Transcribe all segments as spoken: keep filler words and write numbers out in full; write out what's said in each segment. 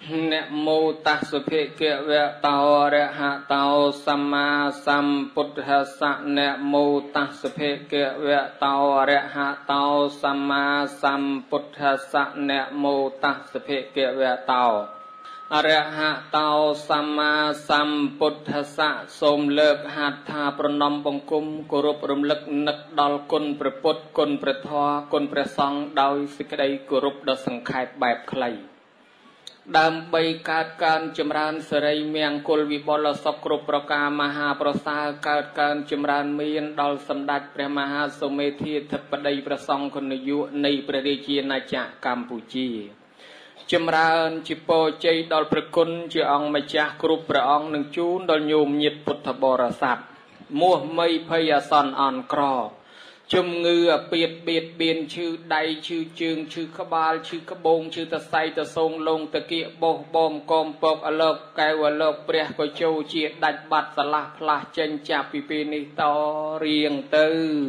เนโมตัสสะภะคะวะโตอะระหะโตสัมมาสัมพุทธัสสะเนโมตัสสะภะคะวะโตอะระหะโตสัมมาสัมพุทธัสสะเนโมตัสสะภะคะวะโตอะระหะโตสัมมาสัมพุทธัสสะសូមលើកហាត់ថាប្រណម្យបង្គំគោរពរំលឹកនឹកដល់គុណព្រះពុទ្ធគុណព្រះធម៌គុណព្រះសង្ឃដោយសេចក្តីគោរពដ៏សង្ខេបបែបខ្លីដើម្បីកើតកើនចម្រើនសិរីមង្គលវិបុលសុខគ្រប់ប្រការមហាប្រសើរកើតកើនចម្រើនមានដល់សម្ដេចព្រះមហាសុមេធាធិបតីព្រះសង្ឃនាយកនៃព្រះរាជាណាចក្រកម្ពុជាចម្រើនជាពរជ័យដល់ព្រះគុណជាអង្គម្ចាស់គ្រប់ព្រះអង្គនឹងជូនដល់ញោមញាតិពុទ្ធបរិស័ទមោះមីភ័យអាសន្នអន់ក្រជំងឺអាពាតបៀតបៀនឈឺដៃឈឺជើងឈឺក្បាលឈឺក្បូងឈឺតសៃតសងលងតគៀកបោះបោមកមពកអលោក កែវអលោកព្រះក៏ចូលជាដាច់បាត់ស្លាស់ផ្លាស់ចេញចាប់ពីពេលនេះតរៀងទៅ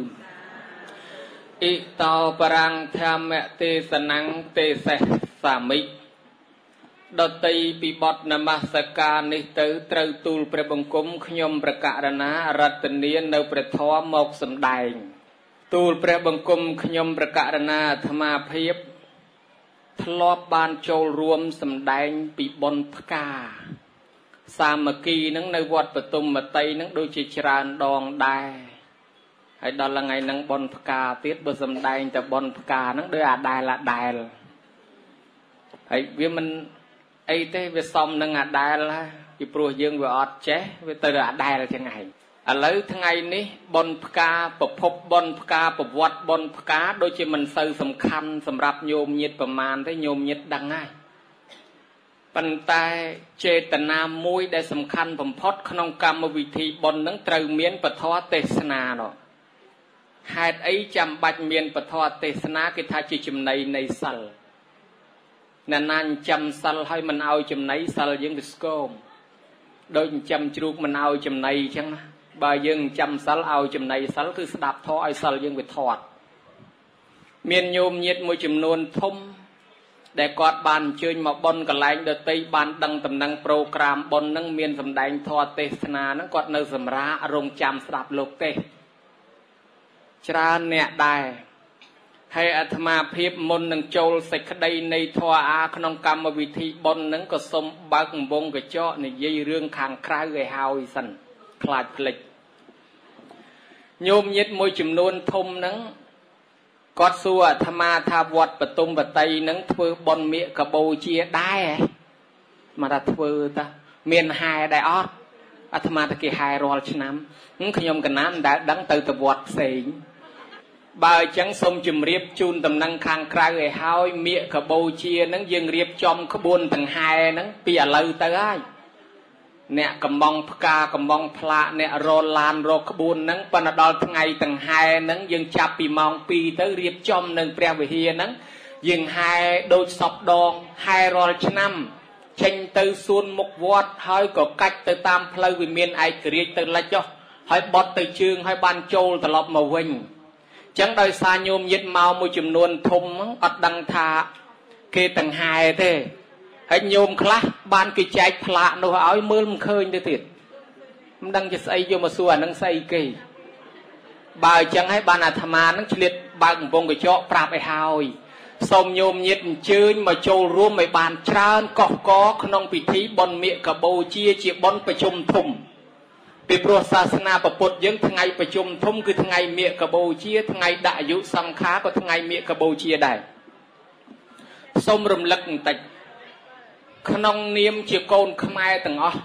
អ៊ីតោបរាំងធម្មទេសនាំងទេសសាមិដតីពីបទនមស្ការនេះទៅត្រូវទូលព្រះបង្គំខ្ញុំប្រកាសណារតនានៅព្រះធម៌មកសម្ដែងទូលព្រះបង្គំខ្ញុំប្រកាសណាអាត្មាភាពធ្លាប់បានចូលរួមសម្ដែងពីបុណ្យផ្កាសាមគ្គីនឹងនៅវត្តបទុមមតីនឹងដូចជាច្រើនដងដែរហើយដល់ថ្ងៃហ្នឹងបុណ្យផ្កាទៀតបើសម្ដែងតែបុណ្យផ្កាហ្នឹងដូចអាដែលអាដែលហើយវាមិនអីទេវាសមនឹងអាដែលពីព្រោះយើងវាអត់ចេះវាទៅអាដែលចឹងឯងឥឡូវថ្ងៃនេះបុណ្យផ្កាប្រភពបុណ្យផ្កាប្រវត្តិបុណ្យផ្កាដូចជាមិនសូវសំខាន់សម្រាប់ញោមញាតិប្រមាណទេញោមញាតិដឹងហើយប៉ុន្តែចេតនាមួយដែលសំខាន់បំផុតក្នុងកម្មវិធីបុណ្យនឹងត្រូវមានពធទេសនានោះហេតុអីចាំបាច់មានពធទេសនាគេថាជាចំណីនៃសិលណានាញចាំសិលឲ្យមិនឲ្យចំណីសិលយើងវាស្គមដូចចាំជ្រូកមិនឲ្យចំណីអញ្ចឹងណាបើយើងចាំសិលឲ្យចំណីសិលគឺស្ដាប់ធម៌ឲ្យសិលយើងវាធាត់មានញោមញាតិមួយចំនួនធំដែលគាត់បានអញ្ជើញមកបុណ្យកន្លែងដតីបានដឹងដំណឹងប្រូក្រាមបុណ្យនឹងមានសម្ដែងធម៌ទេសនាហ្នឹងគាត់នៅសម្រាករងចាំស្ដាប់លោកទេសច្រើនអ្នកដែរហើយអាត្មាភាពមុននឹងចូលសេចក្តីនៃធម៌អាក្នុងកម្មវិធីបុណ្យហ្នឹងក៏សូមបើកវងកញ្ចក់និយាយរឿងខាងក្រៅឲ្យហើយសិនខ្លាចភ្លេចញោមញាតិមួយចំនួនធំហ្នឹងគាត់សួរអាត្មាថាវត្តបទុមបតីហ្នឹងធ្វើបុណ្យមាឃបូជាដែរមកថាធ្វើតាមានហែដែរអត់អាត្មាថាគេហែរាល់ឆ្នាំខ្ញុំកណានដែលដឹងទៅទៅវត្តផ្សេងបើអញ្ចឹងសូមជម្រាបជូនដំណឹងខាងក្រៅឲ្យហើយមាឃបូជាហ្នឹងយើងរៀបចំក្បួនទាំងហែហ្នឹងពីឥឡូវទៅហើយអ្នកកំងផ្កាកំងផ្លាកអ្នករលឡានរកក្បួនហ្នឹងប៉ុន្តែដល់ថ្ងៃទាំងហែហ្នឹងយើងចាប់ពីម៉ោងពីរទៅរៀបចំនៅព្រះវិហារហ្នឹងយើងហែដូចសពដងហែរាល់ឆ្នាំចេញទៅសួនមុខវត្តហើយក៏កាច់ទៅតាមផ្លូវវិមានឯករាជ្យទៅលិចចុះហើយបត់ទៅជើងហើយបានចូលត្រឡប់មកវិញចឹងដោយសារញោមញាតិមកមួយចំនួនធំអត់ដឹងថាគេទាំងហែទេហើយញោមខ្លះបានគេចែកផ្លាកនោះឲ្យមើលមិនឃើញទៅទៀតមិនដឹងជាស្អីយកមកសួរអានឹងស្អីគេបើអញ្ចឹងហើយបានអាត្មានឹងឆ្លៀតបើកកំពង់កញ្ចក់ប្រាប់ឲ្យហើយសូមញោមញាតិអញ្ជើញមកចូលរួមឲ្យបានច្រើនកុះកក្នុងពិធីបុណ្យមាឃបូជាជាបុណ្យប្រជុំធំពីព្រោះសាសនាពុទ្ធយើងថ្ងៃប្រជុំធំគឺថ្ងៃមាឃបូជាថ្ងៃដាក់អាយុសង្ខារក៏ថ្ងៃមាឃបូជាដែរសូមរំលឹកបន្តិចក្នុងនាមជាកូនខ្មែរទាំងអស់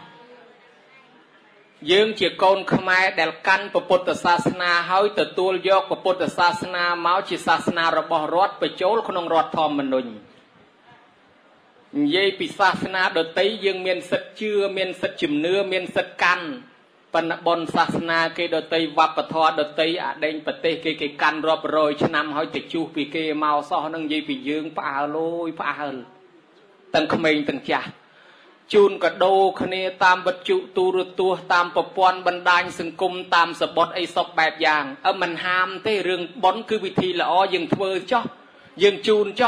យើងជាកូនខ្មែរដែលកាន់ពុទ្ធសាសនាហើយទទួលយកពុទ្ធសាសនាមកជាសាសនារបស់រដ្ឋបញ្ចូលក្នុងរដ្ឋធម្មនុញ្ញនិយាយពីសាសនាដទៃយើងមានសិទ្ធិជឿមានសិទ្ធិជំនឿមានសិទ្ធិកាន់ប៉ុន្តែបុណ្យសាសនាគេដទៃវប្បធម៌ដទៃអាដែងប្រទេសគេគេកាន់រាប់រយឆ្នាំហើយទៅជួសពីគេមកសោះនឹងនិយាយពីយើងផ្អើលអូយផ្អើលទាំងក្មេងទាំងចាស់ជូនកដោគ្នាតាមវិទ្យុទូរទស្សន៍តាមប្រព័ន្ធបណ្ដាញសង្គមតាមសបុតអីសពបែបយ៉ាងអើមិនហាមទេរឿងបុណ្យគឺវិធីល្អយើងធ្វើចោះយើងជូនចោះ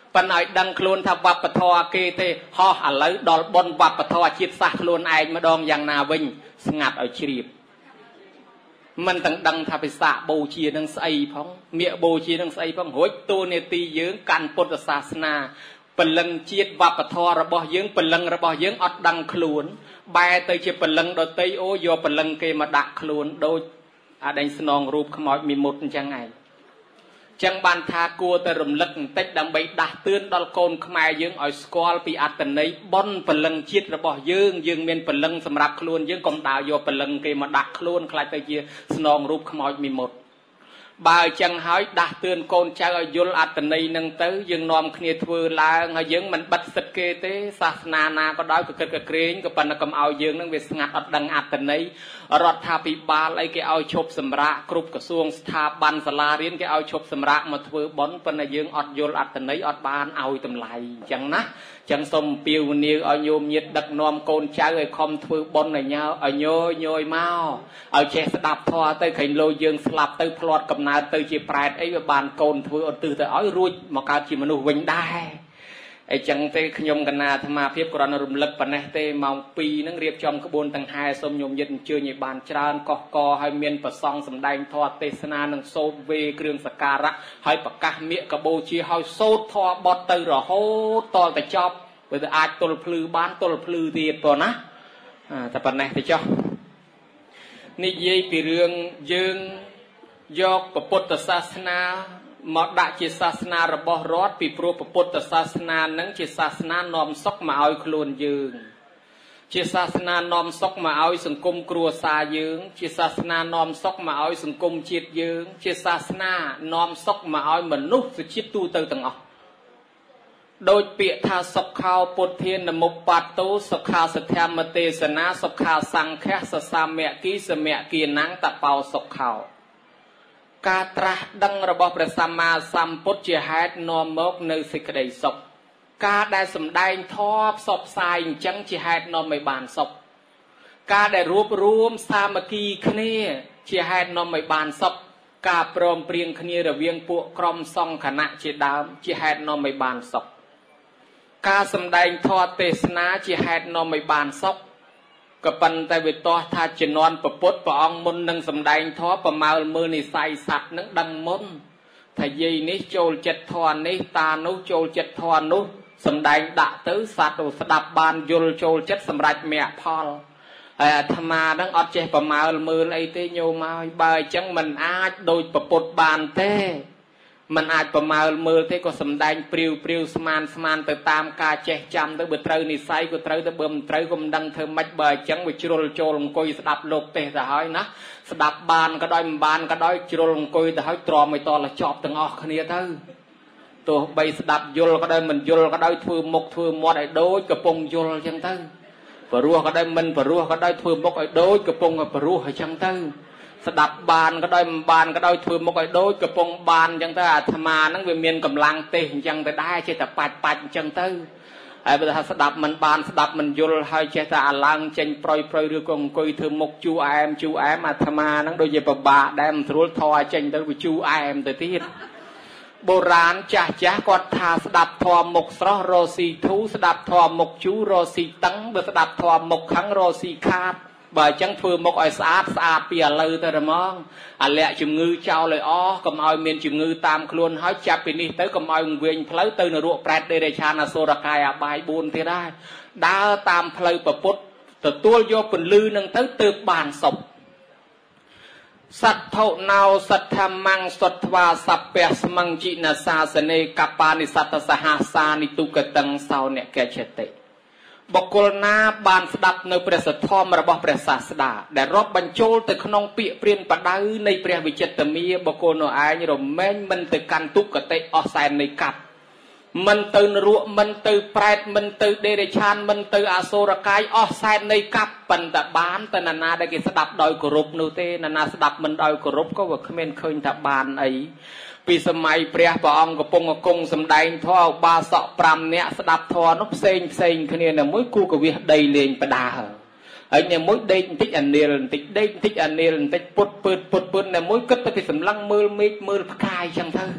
ប៉ុន្តែឲ្យដឹងខ្លួនថាវប្បធម៌គេទេហោះឥឡូវដល់បុណ្យវប្បធម៌ជាតិសាសន៍ខ្លួនឯងម្ដងយ៉ាងណាវិញស្ងាត់ឲ្យជ្រាបមិនទាំងដឹងថាពិសាបូជានឹងស្អីផងមៀកបូជានឹងស្អីផងរួចតួនាទីយើងកាន់ពុទ្ធសាសនាពលឹងជាតិវប្បធម៌របស់យើងពលឹងរបស់យើងអត់ដឹងខ្លួនបែរទៅជាពលឹងដតីអូយកពលឹងគេមកដាក់ខ្លួនដូចអាដេញស្នងរូបខ្មោចមីមុតអញ្ចឹងឯងចឹងបានថាគួរតែរំលឹកបន្តិចដើម្បីដាស់តឿនដល់កូនខ្មែរយើងឲ្យស្គាល់ពីអត្តន័យបុណ្យពលឹងជាតិរបស់យើងយើងមានពលឹងសម្រាប់ខ្លួនយើងកុំដើរយកពលឹងគេមកដាក់ខ្លួនខ្លាចទៅជាស្នងរូបខ្មោចមីមុតបើអញ្ចឹងហើយដាស់តឿនកូនចៅឲ្យយល់អត្តន័យនឹងទៅយើងនាំគ្នាធ្វើឡើងហើយយើងមិនបិទសិទ្ធគេទេសាសនាណាក៏ដោយក៏គិតក៏ក្រែងក៏ប៉ុន្តែកុំឲ្យយើងនឹងវាស្ងាត់អត់ដឹងអត្តន័យរដ្ឋាភិបាលអីគេឲ្យឈប់សម្រាកគ្រប់ក្រសួងស្ថាប័នសាលារៀនគេឲ្យឈប់សម្រាកមកធ្វើបុណ្យប៉ុន្តែយើងអត់យល់អត្តន័យអត់បានឲ្យតម្លៃអញ្ចឹងណាចឹងសូមអំពាវនាវឲ្យញោមញាតិដឹកនាំកូនចៅឲ្យខំធ្វើបុណ្យឲ្យញើឲ្យញយញយមកឲ្យចេះស្ដាប់ធម៌ទៅក្រែងលោយើងស្លាប់ទៅផ្លាត់កំណើតទៅជាប្រែតអីវាបានកូនធ្វើឧទ្ទិសទៅឲ្យរួចមកកើតជាមនុស្សវិញដែរអញ្ចឹងទេខ្ញុំកណាអាត្មាភាពគ្រាន់តែរំលឹកប៉ុណ្ណេះទេម៉ោងពីរហ្នឹងរៀបចំក្បួនដង្ហែសូមញោមញាតិអញ្ជើញឲ្យបានច្រើនកកកឲ្យមានប្រសង់សម្ដែងធម៌ទេសនានិងសូត្រវេគ្រឿងសក្ការៈហើយប្រកាសមាគកបូជាឲ្យសូត្រធម៌បត់ទៅរហូតតតែចប់បើទៅអាចទល់ភ្លឺបានទល់ភ្លឺទៀតប៉ុណ្ណាតែប៉ុណ្ណេះទៅចុះនិយាយពីរឿងយើងយកពុទ្ធសាសនាមកដាក់ជាសាសនារបស់រដ្ឋពីព្រោះពុទ្ធសាសនានឹងជាសាសនានាំសុខមកឲ្យខ្លួនយើងជាសាសនានាំសុខមកឲ្យសង្គមគ្រួសារយើងជាសាសនានាំសុខមកឲ្យសង្គមជាតិយើងជាសាសនានាំសុខមកឲ្យមនុស្សជាតិទូទៅទាំងអស់ដោយពាក្យថាសុខោពុទ្ធានមុបបាតោសុខាសធម្មទេសនាសុខាសង្ឃសសាមគ្គីសមគ្គីណាំងតបោសុខោការត្រាស់ដឹងរបស់ព្រះសម្មាសម្ពុទ្ធជាហេតុនាំមកនៅសេចក្តីសុខការដែលសម្ដែងធម៌ផ្សព្វផ្សាយអញ្ចឹងជាហេតុនាំឲ្យបានសុខការដែលរួបរួមសាមគ្គីគ្នាជាហេតុនាំឲ្យបានសុខការព្រមព្រៀងគ្នារវាងពួកក្រុមសង្ឃគណៈជាដើមជាហេតុនាំឲ្យបានសុខការសម្ដែងធម៌ទេសនាជាហេតុនាំឲ្យបានសុខក៏ប៉ុន្តែវាទាស់ថាជំនាន់ពុទ្ធព្រះអង្គមុននឹងសម្ដែងធម៌ប្រមាលមើលនិស័យសត្វនឹងដឹងមុនថាយាយនេះចូលចិត្តធម៌នេះតានោះចូលចិត្តធម៌នោះសម្ដែងដាក់ទៅសត្វស្ដាប់បានយល់ចូលចិត្តសម្រេចមគ្គផលហើយអាត្មានឹងអត់ចេះប្រមាលមើលអីទេញោមហើយបើអញ្ចឹងមិនអាចដូចពុទ្ធបានទេมันអាចប្រមាលមើលទេក៏សំដែងព្រាវព្រាវស្មានស្មានទៅតាមការចេះចាំទៅបើត្រូវនិស័យក៏ត្រូវទៅបើមិនត្រូវក៏មិនដឹងធ្វើម៉េចបើអញ្ចឹងវាជ្រុលចូលអង្គុយស្ដាប់លោកទេសទៅហើយណាស្ដាប់បានក៏ដោយមិនបានក៏ដោយជ្រុលអង្គុយទៅហើយទ្រាំឲ្យតលចប់ទាំងអស់គ្នាទៅទោះបីស្ដាប់យល់ក៏ដោយមិនយល់ក៏ដោយធ្វើមុខធ្វើមាត់ឲ្យដូចកំពុងយល់អញ្ចឹងទៅព្រោះក៏ដោយមិនព្រោះក៏ដោយធ្វើមុខឲ្យដូចកំពុងព្រោះអញ្ចឹងទៅស្ដាប់បានក៏ដោយមិនបានក៏ដោយធ្វើមុខឲ្យដូចកំពុងបានអញ្ចឹងទៅអាត្មាហ្នឹងវាមានកម្លាំងទេសអញ្ចឹងទៅដែរចេះតែបាច់បាច់អញ្ចឹងទៅហើយបើថាស្ដាប់មិនបានស្ដាប់មិនយល់ហើយចេះតែអាឡើងចេញប្រយប្រយឬក៏អង្គុយធ្វើមុខជូរអែមជូរអែមអាត្មាហ្នឹងដូចជាពិបាកដែរមិនស្រួលធေါ်ចេញទៅវាជូរអែមទៅទៀតបុរាណចាស់ចាស់គាត់ថាស្ដាប់ធម៌មុខស្រស់រស់ស៊ីធូស្ដាប់ធម៌មុខជូររស់ស៊ីតឹងបើស្ដាប់ធម៌មុខខឹងរស់ស៊ីខាតបើអញ្ចឹងធ្វើមុខឲ្យស្អាតស្អាតពីឥឡូវទៅហ្មងអាលាក់ជំងឺចោលឲ្យអស់កុំឲ្យមានជំងឺតាមខ្លួនហើយចាប់ពីនេះទៅកុំឲ្យវិញផ្លូវទៅនរកប្រែតដេរឆានអសុរកាយអបាយបួនទៀតដែរដើរតាមផ្លូវប្រពុតទទួលយកពន្លឺនឹងទៅទើបបានសុខសទ្ធោណោសទ្ធម្មងសត្វាសពៈស្មង្ជីនសាសនេកបានិសត្តសហសានិទុកតੰសោអ្នកកេចតិបុគ្គលណាបានស្ដាប់នៅព្រះសទ្ធមរបស់ព្រះសាស្តាដែលរាប់បញ្ចូលទៅក្នុងពាក្យព្រានបដៅនៃព្រះវិចិត្រមាបុគ្គលនោះឯងរមែងមិនទៅកាន់ទុគតិអស់សែននៃកັບមិនទៅនរកមិនទៅប្រែតមិនទៅដេរឆានមិនទៅអសុរកាយអស់សែននៃកັບប៉ុន្តែបានតែណានាដែលគេស្ដាប់ដោយគោរពនោះទេណានាស្ដាប់មិនដោយគោរពក៏វាគ្មានឃើញថាបានអីពីសម័យព្រះព្រះអង្គកំពុងគង់សម្ដែងធម៌ឧបាសកប្រាំនាក់ស្ដាប់ធម៌នោះផ្សេងផ្សេងគ្នានៅមួយគូកវិះដីលេងបដាហើយនៅមួយដេកបន្តិចអានីលបន្តិចដេកបន្តិចអានីលបន្តិចពុតពើតពុតពើតនៅមួយគិតទៅពីសម្លឹងមើលមេឃមើលផ្កាយចឹងទៅ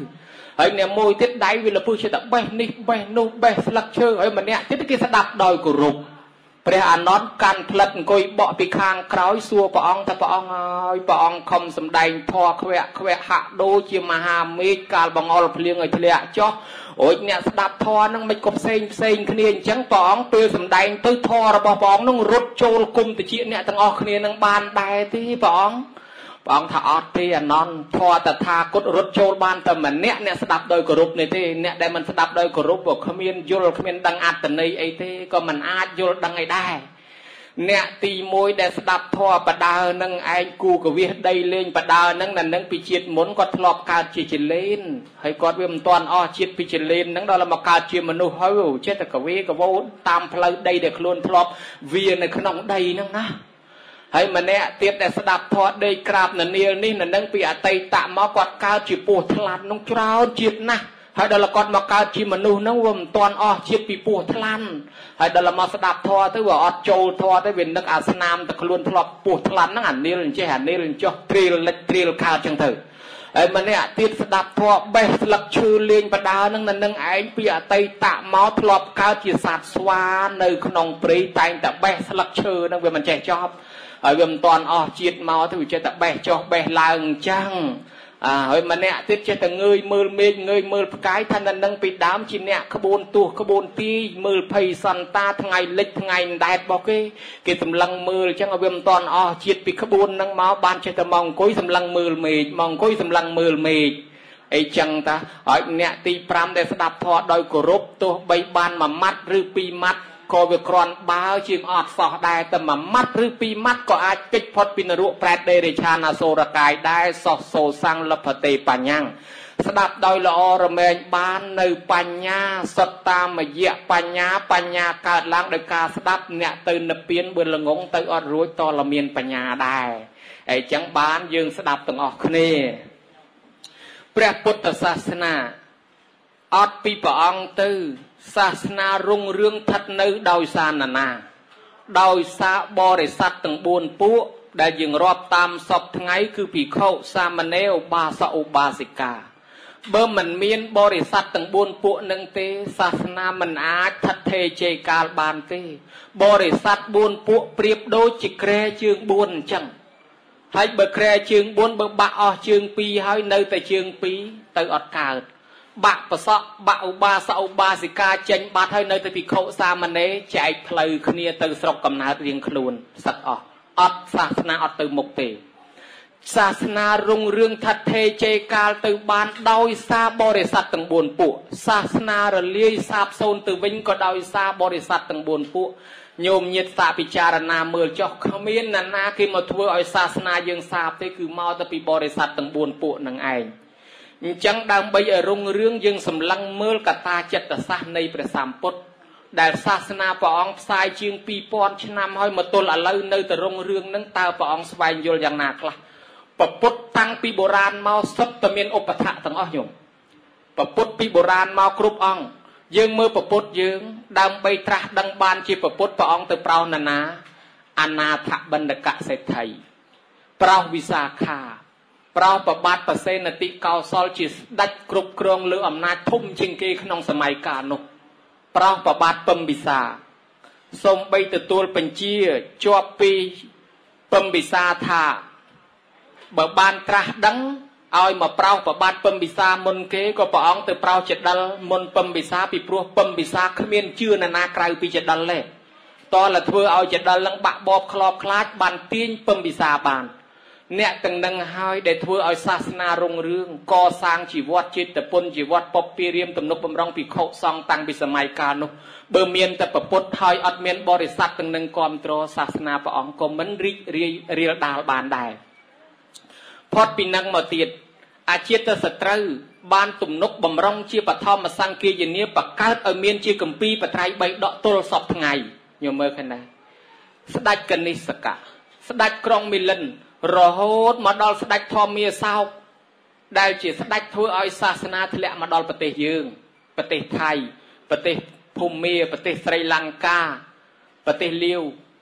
ហើយអ្នកមួយទៀតដៃវាលពឹសចិត្តបេះនេះបេះនោះបេះស្លឹកឈើហើយម្នាក់ទៀតគេស្ដាប់ដោយគោរពព្រះអានន្ទកាន់ផ្លិតអង្គុយបក់ពីខាងក្រោយសួរព្រះអង្គថាព្រះអង្គហើយព្រះអង្គខំសម្ដែងធម៌ខ្វះខ្វះហាក់ដូចជាមហាមេឃកាលបង្អុលភ្លៀងឲ្យធ្លាក់ចុះអូចអ្នកស្ដាប់ធម៌ហ្នឹងមិនក៏ផ្សេងផ្សេងគ្នាអញ្ចឹងព្រះអង្គពេលសម្ដែងទៅធម៌របស់ព្រះអង្គហ្នឹងរត់ចូលគុំតិចអ្នកទាំងអស់គ្នានឹងបានដែរទេព្រះអង្គព្រះអង្គថាអត់ទេអានន្ទធម៌តថាគតរត់ចូលបានតែម្នាក់អ្នកស្ដាប់ដោយគោរពនេះទេអ្នកដែលមិនស្ដាប់ដោយគោរពក៏គ្មានយល់គ្មានដឹងអត្តន័យអីទេក៏មិនអាចយល់ដឹងអីដែរអ្នកទីមួយដែលស្ដាប់ធម៌បដើនឹងឯងគូកវិសដីលេងបដើនឹងនៅនឹងពីជាតិមុនគាត់ធ្លាប់កើតជាចិលេនហើយគាត់វាមិនទាន់អស់ជាតិពីចិលេននឹងដល់មកកើតជាមនុស្សហើយចេះតែកវេកវោតាមផ្លូវដីដែលខ្លួនធ្លាប់វានៅក្នុងដីហ្នឹងណាហើយម្នាក់ទៀតដែលស្ដាប់ធម៌ដេកក្រាបននាលនេះនៅនឹងពីអតីតមកគាត់កើតជាពស់ថ្លាន់នោះច្រើនជាតិណាស់ហើយដល់គាត់មកកើតជាមនុស្សហ្នឹងវាមិនទាន់អស់ជាតិពីពស់ថ្លាន់ហើយដល់មកស្ដាប់ធម៌ទៅវាអត់ចូលធម៌ទៅវានឹកអាស្នាមតែខ្លួនធ្លាប់ពស់ថ្លាន់ហ្នឹងអានាលអញ្ចេះអានាលអញ្ចោះត្រៀលលិចត្រៀលកើតចឹងទៅហើយម្នាក់ទៀតស្ដាប់ធម៌បេះស្លឹកឈើលេងបដើហ្នឹងនៅនឹងឯងពីអតីតមកធ្លាប់កើតជាសត្វស្វានៅក្នុងព្រៃតែងតែបេះស្លឹកឈើហ្នឹងវាមិនចេះចប់ហើយវាមិនទាន់អស់ជាតិមកទៅវាចេះតែបេះចុះបេះឡើងអញ្ចឹងអើហើយម្នាក់ទៀតចេះតែងើយមើលមេឃងើយមើលផ្កាយថានៅនឹងពីដើមជាអ្នកក្បួនទោះក្បួនទីមើលភ័យសន្តាថ្ងៃលិចថ្ងៃដែតរបស់គេគេសម្លឹងមើលអញ្ចឹងឲ្យវាមិនទាន់អស់ជាតិពីក្បួនហ្នឹងមកបានចេះតែមកអង្គុយសម្លឹងមើលមេឃមកអង្គុយសម្លឹងមើលមេឃអីចឹងតាហើយអ្នកទីប្រាំដែលស្ដាប់ធម៌ដោយគោរពទោះបីបានមួយម៉ាត់ឬពីរម៉ាត់ក៏វាក្រាន់បើជាងអត់សោះដែរតែមួយម៉ាត់ឬពីរម៉ាត់ក៏អាចគេចផុតពីនរកប្រែតដេរេឆានអសូរកាយដែរសោះសូសាំងលភតេបញ្ញាំងស្ដាប់ដោយល្អរមែងបាននៅបញ្ញាសត្តាមយៈបញ្ញាបញ្ញាកើតឡើងដោយការស្ដាប់អ្នកទៅនិព្វានបើល្ងងទៅអត់រួចតលមានបញ្ញាដែរអញ្ចឹងបានយើងស្ដាប់ទាំងអស់គ្នាព្រះពុទ្ធសាសនាអត់ពីព្រះអង្គទៅសាសនារុងរឿងស្ថិតនៅដោយសារណានាដោយសារបរិស័ទទាំងបួនពួកដែលយើងរាប់តាមសពថ្ងៃគឺភិក្ខុសាមណេរឧបាសកឧបាសិកាបើមិនមានបរិស័ទទាំងបួនពួកនឹងទេសាសនាមិនអាចស្ថិតថេរជ័យកាលបានទេបរិស័ទបួនពួកប្រៀបដូចជាក្រែជើងបួនអញ្ចឹងហើយបើក្រែជើងបួនបើបាក់អស់ជើងពីរហើយនៅតែជើងពីរទៅអត់កើតបាក់ប្រសក់បាក់ឧបាសកឧបាសិកាចេញបាត់ហើយនៅតែភិក្ខុសាមណេរចែកផ្លូវគ្នាទៅស្រុកកំណើតរៀងខ្លួនសឹកអស់អត់សាសនាអត់ទៅមុខទេសាសនារុងរឿងថិតថេរជ័យកាលទៅបានដោយសារបរិស័ទទាំងបួនពួកសាសនារលាយសាបសូន្យទៅវិញក៏ដោយសារបរិស័ទទាំងបួនពួកញោមញាតិសាពិចារណាមើលចុះគ្មានណាណាគេមកធ្វើឲ្យសាសនាយើងសាបទេគឺមកទៅពីបរិស័ទទាំងបួនពួកនឹងឯងអញ្ចឹងដើម្បីឲ្យរុងរឿងយើងសម្លឹងមើលកតាចិត្តសាស្ត្រនៃព្រះសម្ពុទ្ធដែលសាសនាព្រះអង្គផ្សាយជាងពីរពាន់ឆ្នាំហើយមកទល់ឥឡូវនៅតែរុងរឿងនឹងតើព្រះអង្គស្វែងយល់យ៉ាងណាខ្លះពពុទ្ធតាំងពីបុរាណមកសុទ្ធតែមានឧបថៈទាំងអស់ញោមពពុទ្ធពីបុរាណមកគ្រប់អង្គយើងមើលពពុទ្ធយើងដើម្បីត្រាស់ដឹងបានជាពពុទ្ធព្រះអង្គទៅប្រោសណានាអនាថបណ្ឌកសេដ្ឋីប្រោសវិសាខាប្រោសប្របាទប្រសេនតិកោសលជាស្ដេចគ្រប់គ្រងលើអំណាចធំជាងគេក្នុងសម័យកាលនោះប្រោសប្របាទពំពិសាសូមបីទទួលបញ្ជាជាប់ពីពំពិសាថាបើបានត្រាស់ដឹងឲ្យមកប្រោសប្របាទពំពិសាមុនគេក៏ព្រះអង្គទៅប្រោសចដិលមុនពំពិសាពីព្រោះពំពិសាគ្មានជឿណានាក្រៅពីចដិលទេតើធ្វើឲ្យចដិលនឹងបាក់បបខ្លោបខ្លាចបានទាញពំពិសាបានអ្នកទាំងនឹងហើយដែលធ្វើឲ្យសាសនារុងរឿងកសាងជីវ័តចិត្តពុនជីវ័តពពីរៀមទំនុកបំរុងភិក្ខុសង្ឃតាំងពីសម័យកាលនោះបើមានតែប្រពុតហើយអត់មានបរិស័ទទាំងនឹងគ្រប់គ្រងសាសនាព្រះអង្គក៏មិនរីករាយរៀលដាលបានដែរផុតពីនឹងមកទៀតអាជាតសត្រូវបានទំនុកបំរុងជាបឋមសង្គាយនាបង្កើតឲ្យមានជាគម្ពីរបត្រៃបីដកទល់សពថ្ងៃញោមមើលឃើញណាស្ដេចកនិស្សកៈស្ដេចក្រុងមីលិនរហូតមកដល់ស្ដេចធម្មាសោកដែលជាស្ដេចធ្វើឲ្យសាសនាធ្លាក់មកដល់ប្រទេសយើងប្រទេសថៃប្រទេសភូមាប្រទេសស្រីលង្កាប្រទេសលាវ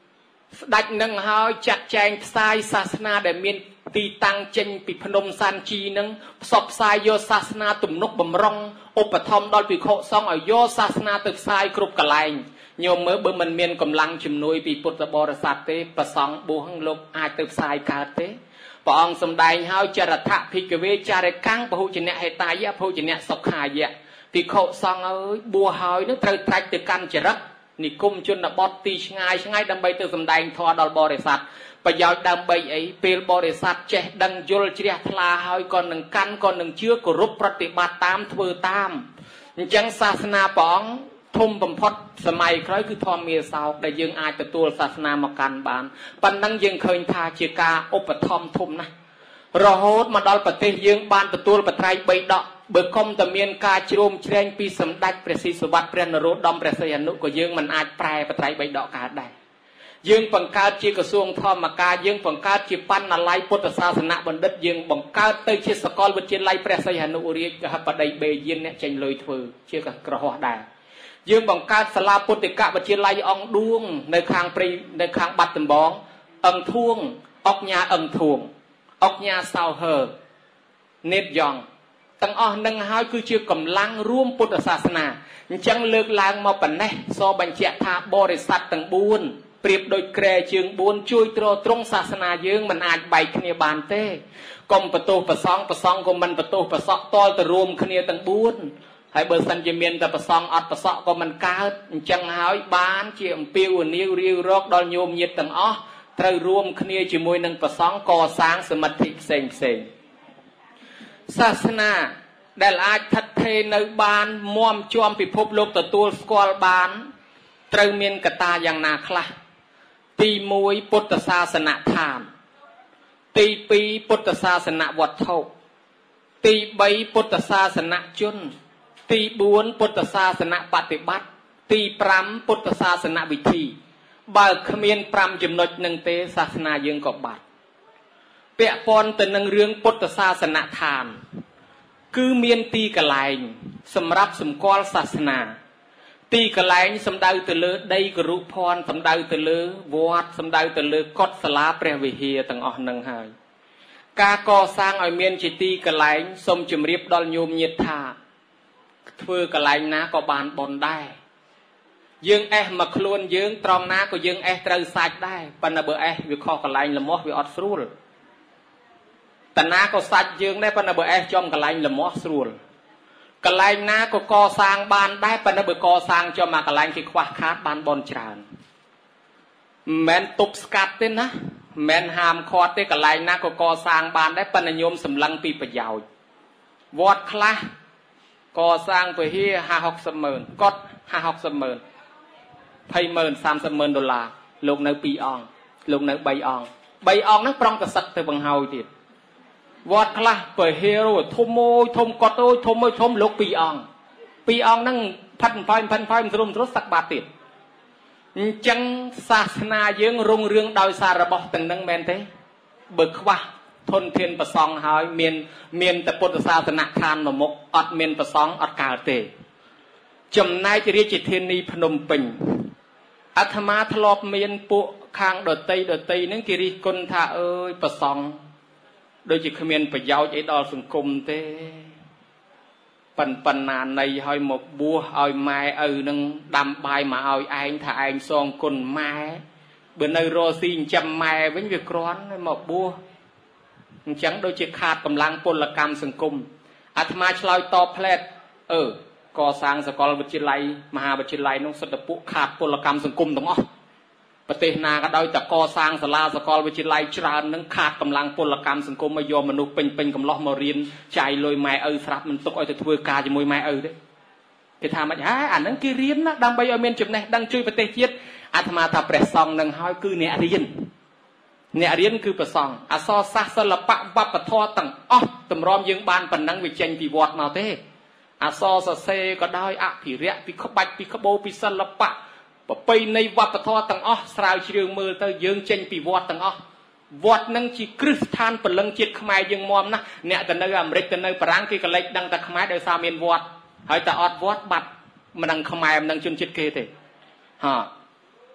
ដាច់នឹងហើយចាត់ចែងផ្សាយសាសនាដែលមានទីតាំងចេញពីភ្នំសានជីនឹងផ្សព្វផ្សាយយកសាសនាទំនុកបំរុងឧបត្ថម្ភដល់ភិក្ខុសង្ឃឲ្យយកសាសនាទៅផ្សាយគ្រប់កន្លែងញោមមើលបើមិនមានកម្លាំងជំនួយពីពុទ្ធបរិស័ទទេប្រសង់បួសលោកអាចទៅផ្សាយកើតទេព្រះអង្គសម្ដែងហើយចរថភិក្ខវេចារិកាំងពហុជនៈហេតាយៈពហុជនៈសុខាយៈភិក្ខុសង្ឃអើយបួសហើយនឹងត្រូវត្រាច់ទៅកាន់ចរិតនិគមជនបទទីឆ្ងាយឆ្ងាយដើម្បីទៅសម្ដែងធម៌ដល់បរិស័ទប្រយោជន៍ដើម្បីអីពេលបរិស័ទចេះដឹងយល់ជ្រះថ្លាហើយក៏នឹងកាន់ក៏នឹងជឿគោរពប្រតិបត្តិតាមធ្វើតាមអញ្ចឹងសាសនាព្រះអង្គធំបំផុតសម័យក្រោយគឺធម្មមាសោកដែលយើងអាចទទួលសាសនាមកកាន់បានប៉ុណ្ណឹងយើងឃើញថាជាការឧបត្ថម្ភធំណាស់រហូតមកដល់ប្រទេសយើងបានទទួលបត្រៃបីដកបើគុំតែមានការជ្រោមជ្រែងពីសម្ដេចព្រះស៊ីសុវត្ថិព្រះនរោត្តមព្រះសីហនុក៏យើងមិនអាចប្រែបត្រៃបីដកកើតដែរយើងបង្កើតជាក្រសួងធម្មការយើងបង្កើតជាបណ្ណាល័យពុទ្ធសាសនបណ្ឌិតយើងបង្កើតទៅជាសាកលវិទ្យាល័យព្រះសីហនុរាជកហបតីបេយានអ្នកចេញលុយធ្វើជាក្រហោះដែរយើងបង្កើតសាលាពុទ្ធិកវិទ្យាល័យអង្គឌួងនៅខាងព្រៃនៅខាងបាត់ដំបងអង្គធួងអុកញ៉ាអង្គធួងអុកញ៉ាសៅហើនេតយ៉ងទាំងអស់នឹងហើយគឺជាកម្លាំងរួមពុទ្ធសាសនាអញ្ចឹងលើកឡើងមកប៉ុណ្ណេះសបញ្ជាក់ថាបរិស័ទទាំងបួនប្រៀបដូចក្រែជើងបួនជួយទ្រទ្រង់សាសនាយើងមិនអាចបែកគ្នាបានទេកុំបន្ទោសប្រសង់ប្រសង់ក៏មិនបន្ទោសប្រសក់តលទៅរួមគ្នាទាំងបួនហើយបើសិនជាមានតែប្រសង់អត់ប្រសក់ក៏មិនកើតអញ្ចឹងហើយបានជាអំពាវនាវរាវរកដល់ញោមញាតិទាំងអស់ត្រូវរួមគ្នាជាមួយនឹងប្រសង់កសាងសមិទ្ធិផ្សេងផ្សេងសាសនាដែលអាចថិតថេរនៅបានមាំជាប់ពិភពលោកទទួលស្គាល់បានត្រូវមានកត្តាយ៉ាងណាខ្លះទីមួយពុទ្ធសាសនដ្ឋានទីពីរពុទ្ធសាសនវត្ថុទីបីពុទ្ធសាសនជនទីបួនពុទ្ធសាសនបប្រតិបត្តិទីប្រាំពុទ្ធសាសនវិធីបើគ្មានប្រាំចំណុចនឹងទេសាសនាយើងក៏បាត់ពាក់ព័ន្ធទៅនឹងរឿងពុទ្ធសាសនដ្ឋានគឺមានទីកន្លែងសម្រាប់សម្គាល់សាសនាទីកន្លែងសំដៅទៅលើដីគរុភ័ណ្ឌសំដៅទៅលើវត្តសំដៅទៅលើកុដិសាលាព្រះវិហារទាំងអស់នឹងហើយការកសាងឲ្យមានជាទីកន្លែងសូមជម្រាបដល់ញោមញាតិថាធ្វើកន្លែងណាក៏បានបុណ្យដែរយើងអេសមកខ្លួនយើងត្រង់ណាក៏យើងអេសត្រូវសាច់ដែរប៉ុន្តែបើអេសវាខុសកន្លែងលមាស់វាអត់ស្រួលតាណាក៏សាច់យើងដែរប៉ុន្តែបើអេសចំកន្លែងលមាស់ស្រួលកន្លែងណាក៏កសាងបានដែរប៉ុន្តែបើកសាងចំមកកន្លែងគេខ្វះខាតបានបនច្រើនមិនមែនទប់ស្កាត់ទេណាមិនមែនហាមឃាត់ទេកន្លែងណាក៏កសាងបានដែរប៉ុន្តែញោមសម្លឹងពីប្រយោជន៍វត្តខ្លះកសាងពហិហាហុកសិបម៉ឺនកត់ហាហុកសិបម៉ឺនភ័យម៉ឺនសាមសិបម៉ឺនដុល្លារលោកនៅពីរអង្គលោកនៅបីអង្គបីអង្គហ្នឹងប្រងប្រសិទ្ធទៅបង្ហើយទៀតវត្តខ្លះពហិរធំអូយធំកត់អូយធំអូយធំលោកពីរអង្គពីរអង្គហ្នឹងផាត់ផាយផាត់ផាយមិនស្រុំស្រុះសឹកបាត់ទៀតអញ្ចឹងសាសនាយើងរុងរឿងដោយសាររបស់ទាំងហ្នឹងមែនទេបើខ្វះធនធានប្រសង់ហើយមានមានតែពុទ្ធសាសនដ្ឋានមួយមុខអត់មានប្រសង់អត់កើតទេចំណែករាជធានីភ្នំពេញអាត្មាធ្លាប់មានពួកខាងដតីដតីហ្នឹងគេរិះគន់ថាអើយប្រសង់ដូចជាគ្មានប្រយោជន៍អីដល់សង្គមទេប៉ិនប៉ិនណានៃឲ្យមកបួសឲ្យម៉ែឪនឹងដាំបាយមកឲ្យឯងថាឯងសងគុណម៉ែបើនៅរស់ស៊ីចិញ្ចឹមម៉ែវិញវាគ្រាន់មកបួសអញ្ចឹងដូចជាខាតកម្លាំងពលកម្មសង្គមអាត្មាឆ្លើយតបផ្លែតអឺកសាងសាកលវិទ្យាល័យមហាវិទ្យាល័យនោះសិទ្ធិពួកខាតពលកម្មសង្គមទាំងអស់ប្រទេសណាក៏ដោយតែកសាងសាលាសាកលវិទ្យាល័យច្រើននឹងខាតកម្លាំងពលកម្មសង្គមមកយកមនុស្សពេញពេញកំឡោះមករៀនចាយលុយម៉ែឪស្រាប់មិនទុកឲ្យទៅធ្វើការជាមួយម៉ែឪទេគេថាមិនហ่าអាហ្នឹងគេរៀនណាដើម្បីឲ្យមានចំណេះដឹងជួយប្រទេសជាតិអាត្មាថាព្រះសង្ឃនឹងហើយគឺអ្នករៀនអ្នករៀនគឺព្រះសង្ឃអក្សរសាស្ត្រសិល្បៈវប្បធម៌ទាំងអស់តម្រាំយើងបានប៉ុណ្ណឹងវាចេញពីវត្តមកទេអក្សរសរសេរក៏ដោយអភិរក្សពីក្បាច់ពីក្បូរពីសិល្បៈប្រពៃណីវប្បធម៌ទាំងអស់ស្រាវជ្រាវមើលទៅយើងចេញពីវត្តទាំងអស់វត្តនឹងជាគ្រឹះស្ថានពលឹងជាតិខ្មែរយើងមមណាស់អ្នកទៅនៅអាមេរិកទៅនៅបារាំងគេក៏លេចដឹងតែខ្មែរដោយសារមានវត្តហើយតែអត់វត្តបាត់មិនដឹងខ្មែរមិនដឹងជនជាតិគេទេហា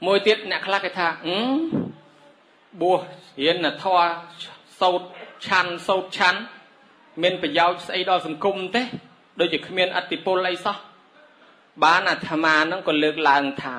មួយទៀតអ្នកខ្លះគេថាអឺបួសរៀនធម៌សោតឆាន់សោតឆាន់មានប្រយោជន៍ស្អីដល់សង្គមទេដូចជាគ្មានអតិពលអីសោះបានអាត្មាហ្នឹងក៏លើកឡើងថា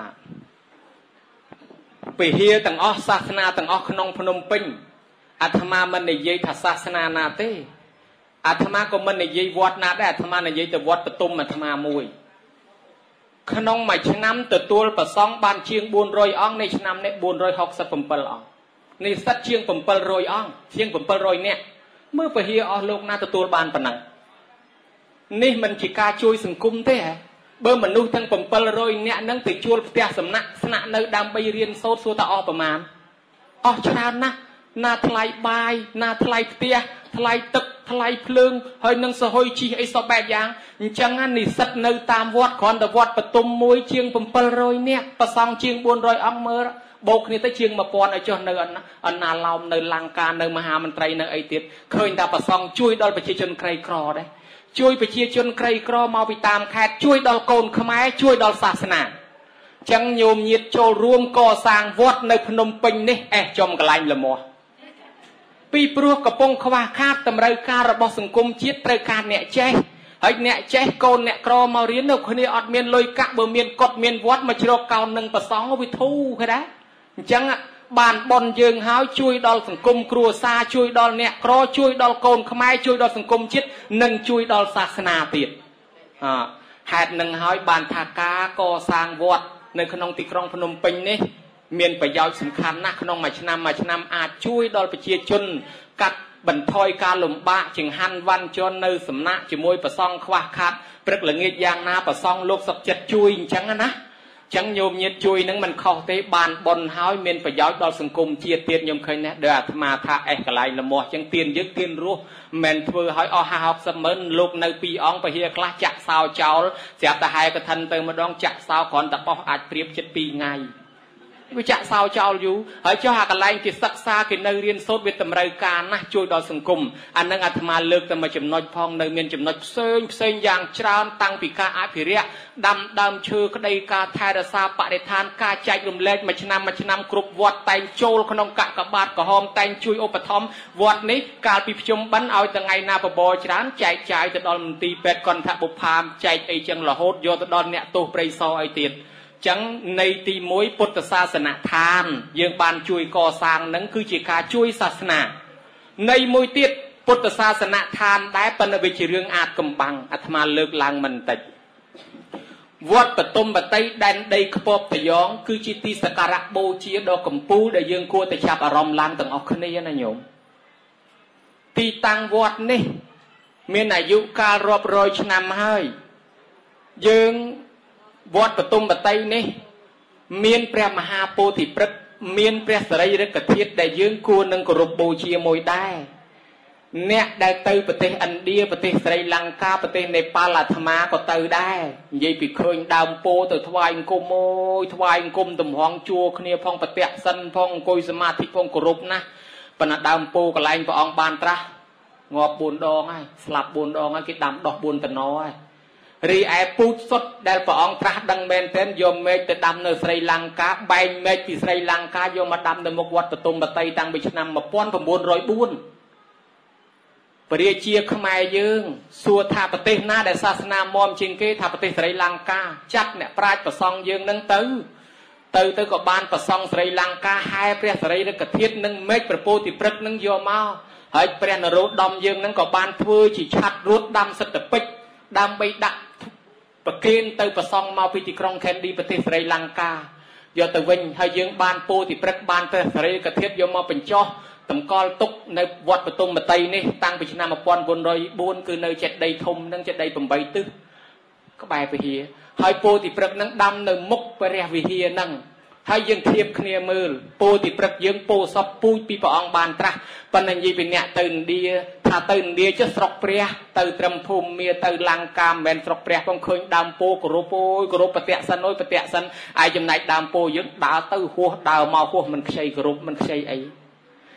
ពិហារទាំងអស់សាសនាទាំងអស់ក្នុងភ្នំពេញអាត្មាមិននិយាយថាសាសនាណាទេអាត្មាក៏មិននិយាយវត្តណាដែរអាត្មានិយាយទៅវត្តបទុមអាត្មាមួយក្នុងមួយឆ្នាំទទួលប្រសង់បានជាងបួនរយអង្គនៃឆ្នាំនេះបួនរយហុកសិបប្រាំអង្គនេះសិតជាងប្រាំរយអង្គជាងប្រាំរយនាក់មើលពហិអស់លោកណាទទួលបានប៉ុណ្ណឹងនេះមិនជាការជួយសង្គមទេហ៎បើមនុស្សទាំងប្រាំរយនាក់ហ្នឹងទៅជួលផ្ទះសំណាក់ស្នាក់នៅដើម្បីរៀនសូត្រសួរតើអស់ប្រមាណអស់ច្រើនណាស់ណាថ្លៃបាយណាថ្លៃផ្ទះថ្លៃទឹកថ្លៃភ្លើងហើយនឹងសហុយជីអីសពបែបយ៉ាងអញ្ចឹងនិស្សិតនៅតាមវត្តគ្រាន់តែវត្តបទុមមួយជាងប្រាំរយនាក់ប្រសង់ជាងបួនរយអង្គមើលបូកគ្នាទៅជាងមួយពាន់ឲ្យចុះនៅអណាឡោមនៅលង្កានៅមហាមន្ត្រីនៅអីទៀតឃើញតែប្រសង់ជួយដល់ប្រជាជនក្រីក្រដែរជួយប្រជាជនក្រីក្រមកពីតាមខេត្តជួយដល់កូនខ្មែរជួយដល់សាសនាអញ្ចឹងញោមញាតចូលរួមកសាងវត្តនៅភ្នំពេញនេះអេះចំកន្លែងលមាស់ពីព្រោះកំពុងខ្វះខាតតម្រូវការរបស់សង្គមជាតិត្រូវការអ្នកចេះហើយអ្នកចេះកូនអ្នកក្រមករៀននៅគ្នាអត់មានលុយកាក់បើមានកត់មានវត្តមកជ្រកកោននឹងប្រសងវាធូរគេដែរអញ្ចឹងបានបនយើងហើយជួយដល់សង្គមគ្រួសារជួយដល់អ្នកក្រជួយដល់កូនខ្មែរជួយដល់សង្គមជាតិនិងជួយដល់សាសនាទៀតអហេតុនឹងហើយបានថាការកសាងវត្តនៅក្នុងទីក្រុងភ្នំពេញនេះមានប្រយោជន៍សំខាន់ណាស់ក្នុងមួយឆ្នាំមួយឆ្នាំអាចជួយដល់ប្រជាជនកាត់បន្ថយការលំបាកចង្ហាន់វ៉ាន់ជន់នៅសំណាក់ជាមួយប្រសង់ខ្វះខាតព្រឹកល្ងាចយ៉ាងណាប្រសង់លោកសុខចិត្តជួយអញ្ចឹងណាអញ្ចឹងញោមញាតជួយនឹងមិនខុសទេបានបុណ្យហើយមានប្រយោជន៍ដល់សង្គមជាតិទៀតញោមឃើញណាដោយអាត្មាថាអេះកន្លែងលមាស់អញ្ចឹងទៀនយើងទៀនរស់មិនធ្វើឲ្យអស់ហាហកសិបម៉ឺនលោកនៅពីរអង្គពហិខ្លះចាក់សោចោលស្រាប់តែហែកឋិនទៅម្ដងចាក់សោគ្រាន់តែបោះអាចព្រៀបចិត្តពីរថ្ងៃវាចាក់សោចោលយូរហើយចុះអាកន្លែងគេសិក្សាគេនៅរៀនសូត្រវាតម្រូវការណាស់ជួយដល់សង្គមអានឹងអាត្មាលើកតែមួយចំណុចផងនៅមានចំណុចផ្សេងផ្សេងយ៉ាងច្រើនតាំងពីការអភិរក្សដាំដើមឈើក្តីការថែរក្សាបរិស្ថានការចែករំលែកមួយឆ្នាំមួយឆ្នាំគ្រប់វត្តតែងចូលក្នុងកាកបាទក្រហមតែងជួយឧបត្ថម្ភវត្តនេះកាលពីភ្ជុំបិណ្ឌឲ្យថ្ងៃណាបបរច្រើនចែកចាយទៅដល់មន្ទីរពេទ្យកន្ធបុប្ផាចែកអីចឹងរហូតយកទៅដល់អ្នកទោសព្រៃសរអីទៀតចឹងនៃទីមួយពុទ្ធសាសនដ្ឋានយើងបានជួយកសាងនឹងគឺជាការជួយសាសនានៃមួយទៀតពុទ្ធសាសនដ្ឋានដែរប៉ុន្តែវាជារឿងអាចកំបាំងអាត្មាលើកឡើងមិនតិចវត្តបទុមបតីដែនដីខ្ពបតយ៉ងគឺជាទីសក្ការៈបូជាដ៏កំពូលដែលយើងគួរតែចាប់អារម្មណ៍ឡើងទាំងអស់គ្នាណាញោមទីតាំងវត្តនេះមានអាយុកាលរាប់រយឆ្នាំហើយយើងវត្តបទុមបតីនេះមានព្រះមហាពោធិព្រឹក្សមានព្រះសារីរិកធាតុដែលយើងគួរនឹងគោរពបូជាមួយដែរអ្នកដែលទៅប្រទេសឥណ្ឌាប្រទេសស្រីលង្កាប្រទេសនេប៉ាល់អាត្មាក៏ទៅដែរនិយាយពីឃើញដើមពោទៅថ្វាយអង្គមអូយថ្វាយអង្គមតម្រង់ជួរគ្នាផងប្រតិសិនផងអង្គុយសមាធិផងគោរពណាស់ប៉ុន្តែដើមពោកន្លែងព្រះអង្គបានត្រាស់ងាប់បួនដងហើយស្លាប់បួនដងហើយគេដាំដោះបួនតំណហើយរីឯពូជសុទ្ធដែលព្រះអង្គត្រាស់ដឹងមែនទែនយកមេឃទៅដាំនៅស្រីលង្កាបែងមេឃពីស្រីលង្កាយកមកដាំនៅមុខវត្តបទុមបតីតាំងពីឆ្នាំmột nghìn chín trăm lẻ bốnព្រះរាជាខ្មែរយើងសួរថាប្រទេសណាដែលសាសនាមមជាងគេថាប្រទេសស្រីលង្កាចាត់អ្នកប្រាជ្ញប្រសង់យើងនឹងទៅទៅទៅក៏បានប្រសង់ស្រីលង្កាហែព្រះសារីរិកធាតុនឹងមេឃប្រពោធិព្រឹក្សនឹងយកមកហើយព្រះនរោត្តមយើងនឹងក៏បានធ្វើជាឆាត់រួតដាំសិទ្ធិពេជ្រដើម្បីដាក់ប្រគេនទៅប្រសង់មកពីទីក្រុងខេនឌីប្រទេសស្រីលង្កាយកទៅវិញហើយយើងបានពោធិព្រឹក្សបានព្រះសារីរិកធាតុយកមកបញ្ចុះតម្កល់ទុកនៅវត្តបទុមបតីនេះតាំងពីឆ្នាំmột nghìn chín trăm lẻ bốnគឺនៅចេតិយធំនិងចេតិយtámទិសក្បែរវិហារហើយពោធិព្រឹក្សនឹងដាំនៅមុខព្រះវិហារនឹងហើយយើងធៀបគ្នាមើលពោធិព្រឹក្សយើងពោសពពូជពីព្រះអង្គបានត្រាស់ប៉ុន្តែនិយាយពីអ្នកទៅឥណ្ឌាថាទៅឥណ្ឌាចុះស្រុកព្រះទៅត្រឹមភូមិមាទៅលង្កាមិនមែនស្រុកព្រះផងឃើញដើមពោគោរពអូយគោរពប្រតិសិនអូយប្រតិសិនឯចំណែកដើមពោយើងដើរទៅហួសដើរមកហួសមិនខ្ចីគោរពមិនខ្ចីអី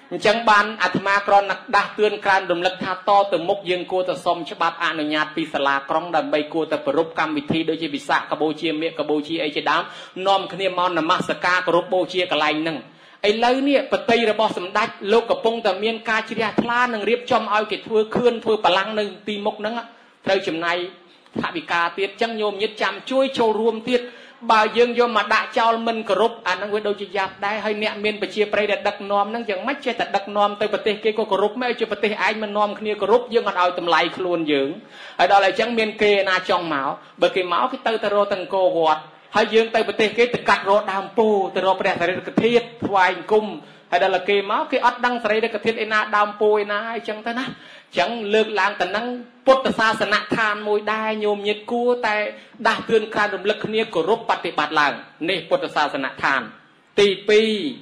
จังบานอาตมากรอนดักเตือนการดำเนินท่าต่อตัวมุกยังกูจะสมฉบับอนุญาตปีศลากรองดับใบกูจะประรบกรรมวิธีโดยจิบิสะกระโบเชียเมียกระโบเชียไอเจดามน้อมขณีมอนนมัสกากรบโบเชียกระไลนึงไอ้เลยเนี่ยปฏิระบอบสมดัติโลกกระปงแต่เมียนกาจิริยาทลาหนึ่งเรียบจอมเอาเกิดทัวเคลื่อนทัวพลังหนึ่งตีมุกนั่งเธอจำในทบิกาเตียจังโยมยึดจำช่วยโชว์รวมเตียบ่าวยังโยมมาด่าเจ้ามันกรบอันนั้นเวโดจิยาบได้ให้เนี่ยเมียนไปเชียร์ไปแต่ดักนอมนั่งยังไม่ใช่แต่ดักนอมแต่ปฏิเกก็กรบไม่ใช่ปฏิไอ้มันนอมគ្នាกรบยังกันเอาตำไลคลวนยังไอ้ดอกอะไรจังเมียนเกนาจองเหมาเบอร์เกเหมาคือเตอร์ตโรตังโกวอดให้ยังแต่ปฏิเกตกัดโรดามปูตโรประเดี๋ยวกระเทียดทวายกุมให้ดอกเกเหมาคืออัดดังใส่กระเทียดไอ้นาดามปูไอ้นาไอ้จังท่านะจังเลือกลางแต่นั่งพุทธศาสนาทานมวยได้โยมยึดกู้แต่ด่าเตือนการดำเนินคณีกรบปฏิบัติหลังนี่พุทธศาสนาทานตีปี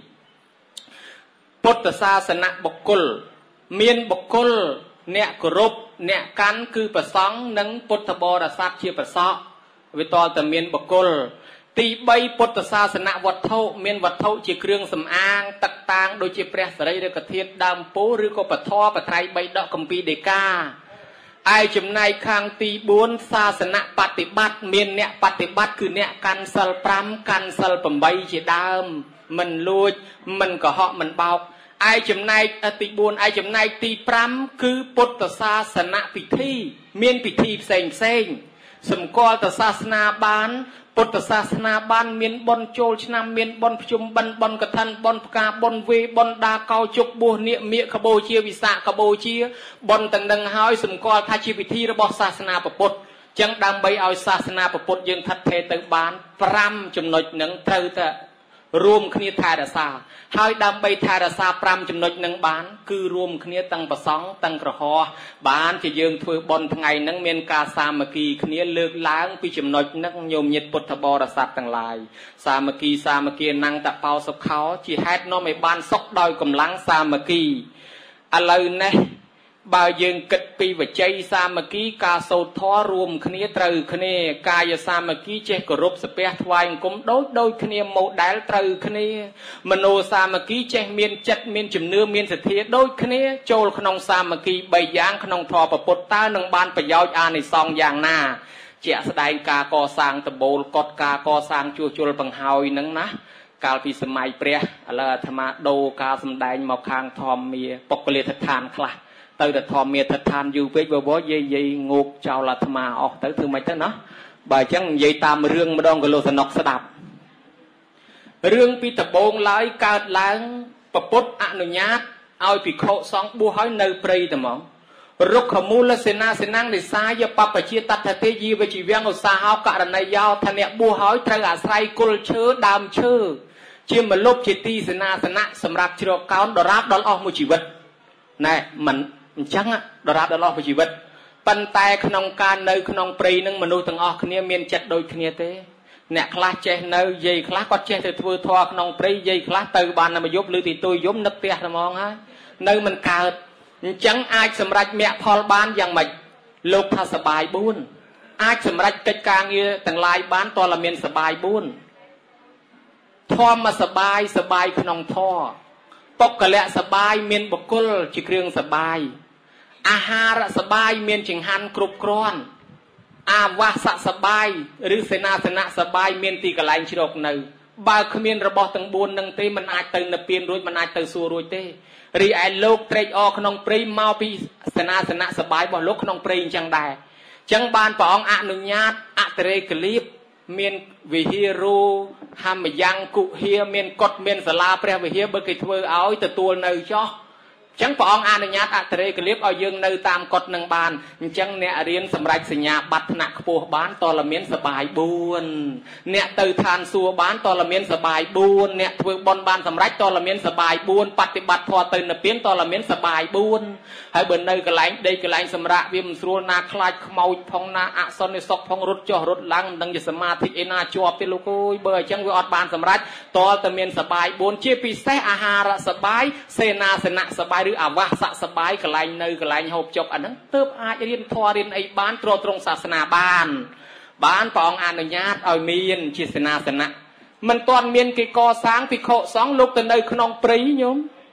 พุทธศาสนาบุคคลเมียนบุคคลเนี่ยกรบเนี่ยกันคือประสงค์นังพุทธบริษัทเชี่ยประสอบวิตอแต่เมียนบุคคลตีใบพุทธศาสนาวัดเท่าเมียนวัดเท่าจีเครื่องสำอางตักตางโดยจีเปรสไรเรือกระเทียดดำปูหรือก็ปะท่อปะไทรใบดอกกัมปีเดกาไอจำนายคางตีบุญศาสนาปฏิบัติเมียนเนี่ยปฏิบัติคือเนี่ยกันสัลปรำกันสัลปมใบจีดำมันลุยมันก็เหาะมันเบาไอจำนายตีบุญไอจำนายตีปรำคือพุทธศาสนาพิธีเมียนพิธีเซงเซงสมกอลศาสนาบานพุทธศาสนาบ้านเมียนบนโจลชนะเมียนบนประชุมบันบนกระทันบนพกาบนเวบนดาเกาจุกบัวเนียเมียขโบเชียวิสาขโบเชียบนตังดังหายสมกอลทัชีวิธีระบบศาสนาประพุทธจังดำใบเอาศาสนาประพุทธยังทัดเทตึบานพรำจำนวนหนึ่งเท่าแต่รวมคณีทายดาซาหายดำใบทายดาซาพรำจำนวนหนึ่งบานคือรวมคณีตั้งประสองตั้งกระหอบานจะยังถือบนไงนังเมียนกาสามกีคณีเลือกล้างปีจำนวนนักโยมยึดพุทธบริษัทต่างหลายสามกีสามกีนังตะเปาสกเขาจีแฮดน้องไม่บานซอกดอยกำลังสามกีอะไรเนี่ยบ่าวยังกิดปีวัจัยสามกีกาโซทอรวมคณีตรึคณีกายสามกีเจกรุบสเปียทวายกุมโดยโดยคณีโมเดลตรึคณีมโนสามกีเจเมียนจัดเมียนจุมเนื้อเมียนเสถียรโดยคณีโจลขนมสามกีใบยางขนมทอประปุตตาหนังบานประยอยอาในซองอย่างหน้าเจ้าแสดงกากอสร้างตะโบลกดกากอสร้างจูจุลบังเฮาอีนังนะกาลปีสมัยเปรียอะไรธรรมะโดกาสมได้มาคางทอมเมียปกเลททานคลาเติร์ดทอมเมียทัดทานอยู่เวกบ่อยๆยัยงกเจ้าละธรรมาออกเติร์ดถึงไม่เท่านะบ่ายจังยัยตามเรื่องมาดองกะโลสนกสดับเรื่องปีตะโบงไล่การล้างประพุทธอนุญาตเอาปีโคสองบัวหอยเนยปรีแต่หมองรุกขมูลเสนาเสนังในสายปปเชียตัดเทยีวิจิเวียงอุตสาหกรรมในยาวทะเลบัวหอยทะเลอาศัยกุลเชื้อดำเชื้อเชื่อมันลบจิตตีเสนาสนะสำหรับชิโรกาวดราบดอลออกมุจิวัตนี่มันจังอะดราบดอลออกมุจิวัตปันแต่ขนมการในขนมปรีนึงมนุษย์ต่างออกเนี้ยเมียนจัดโดยเนี้ยเต้เนี่ยคลาเจเนยยัยคลาก็เจเธอทัวทอขนมปรียัยคลาเตยบานนามยุบหรือตีตุยยุบนักเตะสมองฮะเนยมันเกิดจังอาจสำหรับเมียพอลบ้านอย่างไม่โลกทัสบายบุญอาจสำหรับกิจการเงี้ยต่างลายบ้านตอละเมียนสบายบุญทอมาสบายสบายขนมท่อปกกะเละสบายเมียนบกุลจิเครื่องสบายอาหารสบายเมียนจิงหันกรุบกร้อนอาวาสสบายหรือเสนาสนะสบายเมียนตีกะไลชรกเนยบาขมีนระบอบตั้งบุญนังเตมันอาจเติมนเปียนรุ่ยมันอาจเติมสัวรุ่ยเตรีไอโลกเตรอขนมปรีมาปีเสนาสนะสบายบ่โลกขนมปรีจังได้จังบานปองอนุญาตอัตเรกลีบเมียนวิฮิรูทำยังกุเฮียเมียนกดเมียนสลาเปรียวิฮิเบกิทเวอเอาแต่ตัวเนยจ่อจังปองอนุญาตอัตเรกลีบเอายังเนยตามกดนังบานจังเนี่ยเรียนสำรักสัญญาบัตรหนักปูบ้านตอละเมียนสบายบุญเนี่ยเตยทานสัวบ้านตอละเมียนสบายบุญเนี่ยทวบนบ้านสำรักตอละเมียนสบายบุญปฏิบัติพอเตยนเปียนตอละเมียนสบายบุญให้เบิร์นเนยกระไรได้กระไรสำรักวิมสรูนาคลายขมาวพองนาอักษรในศกพองรถจ่อรถลังดังจะสมาธิเอนาจวบติลูกุยเบอร์จังวิอดบานสำรักตอละเมียนสบายบุญเชี่ยปีเสอาหารสบายเสนาสนะสบายหรืออาวะสะสบายกระไรเนยกระไรหอบจบอันนั้นเติบอาจเรียนทอเรียนไอ้บ้านตรตรงศาสนาบ้านบ้านปองอนุญาตเอาเมียนจิตนาสนะมันตอนเมียนกิกอสางพิโคสองลูกแต่เนยขนมปรีโยม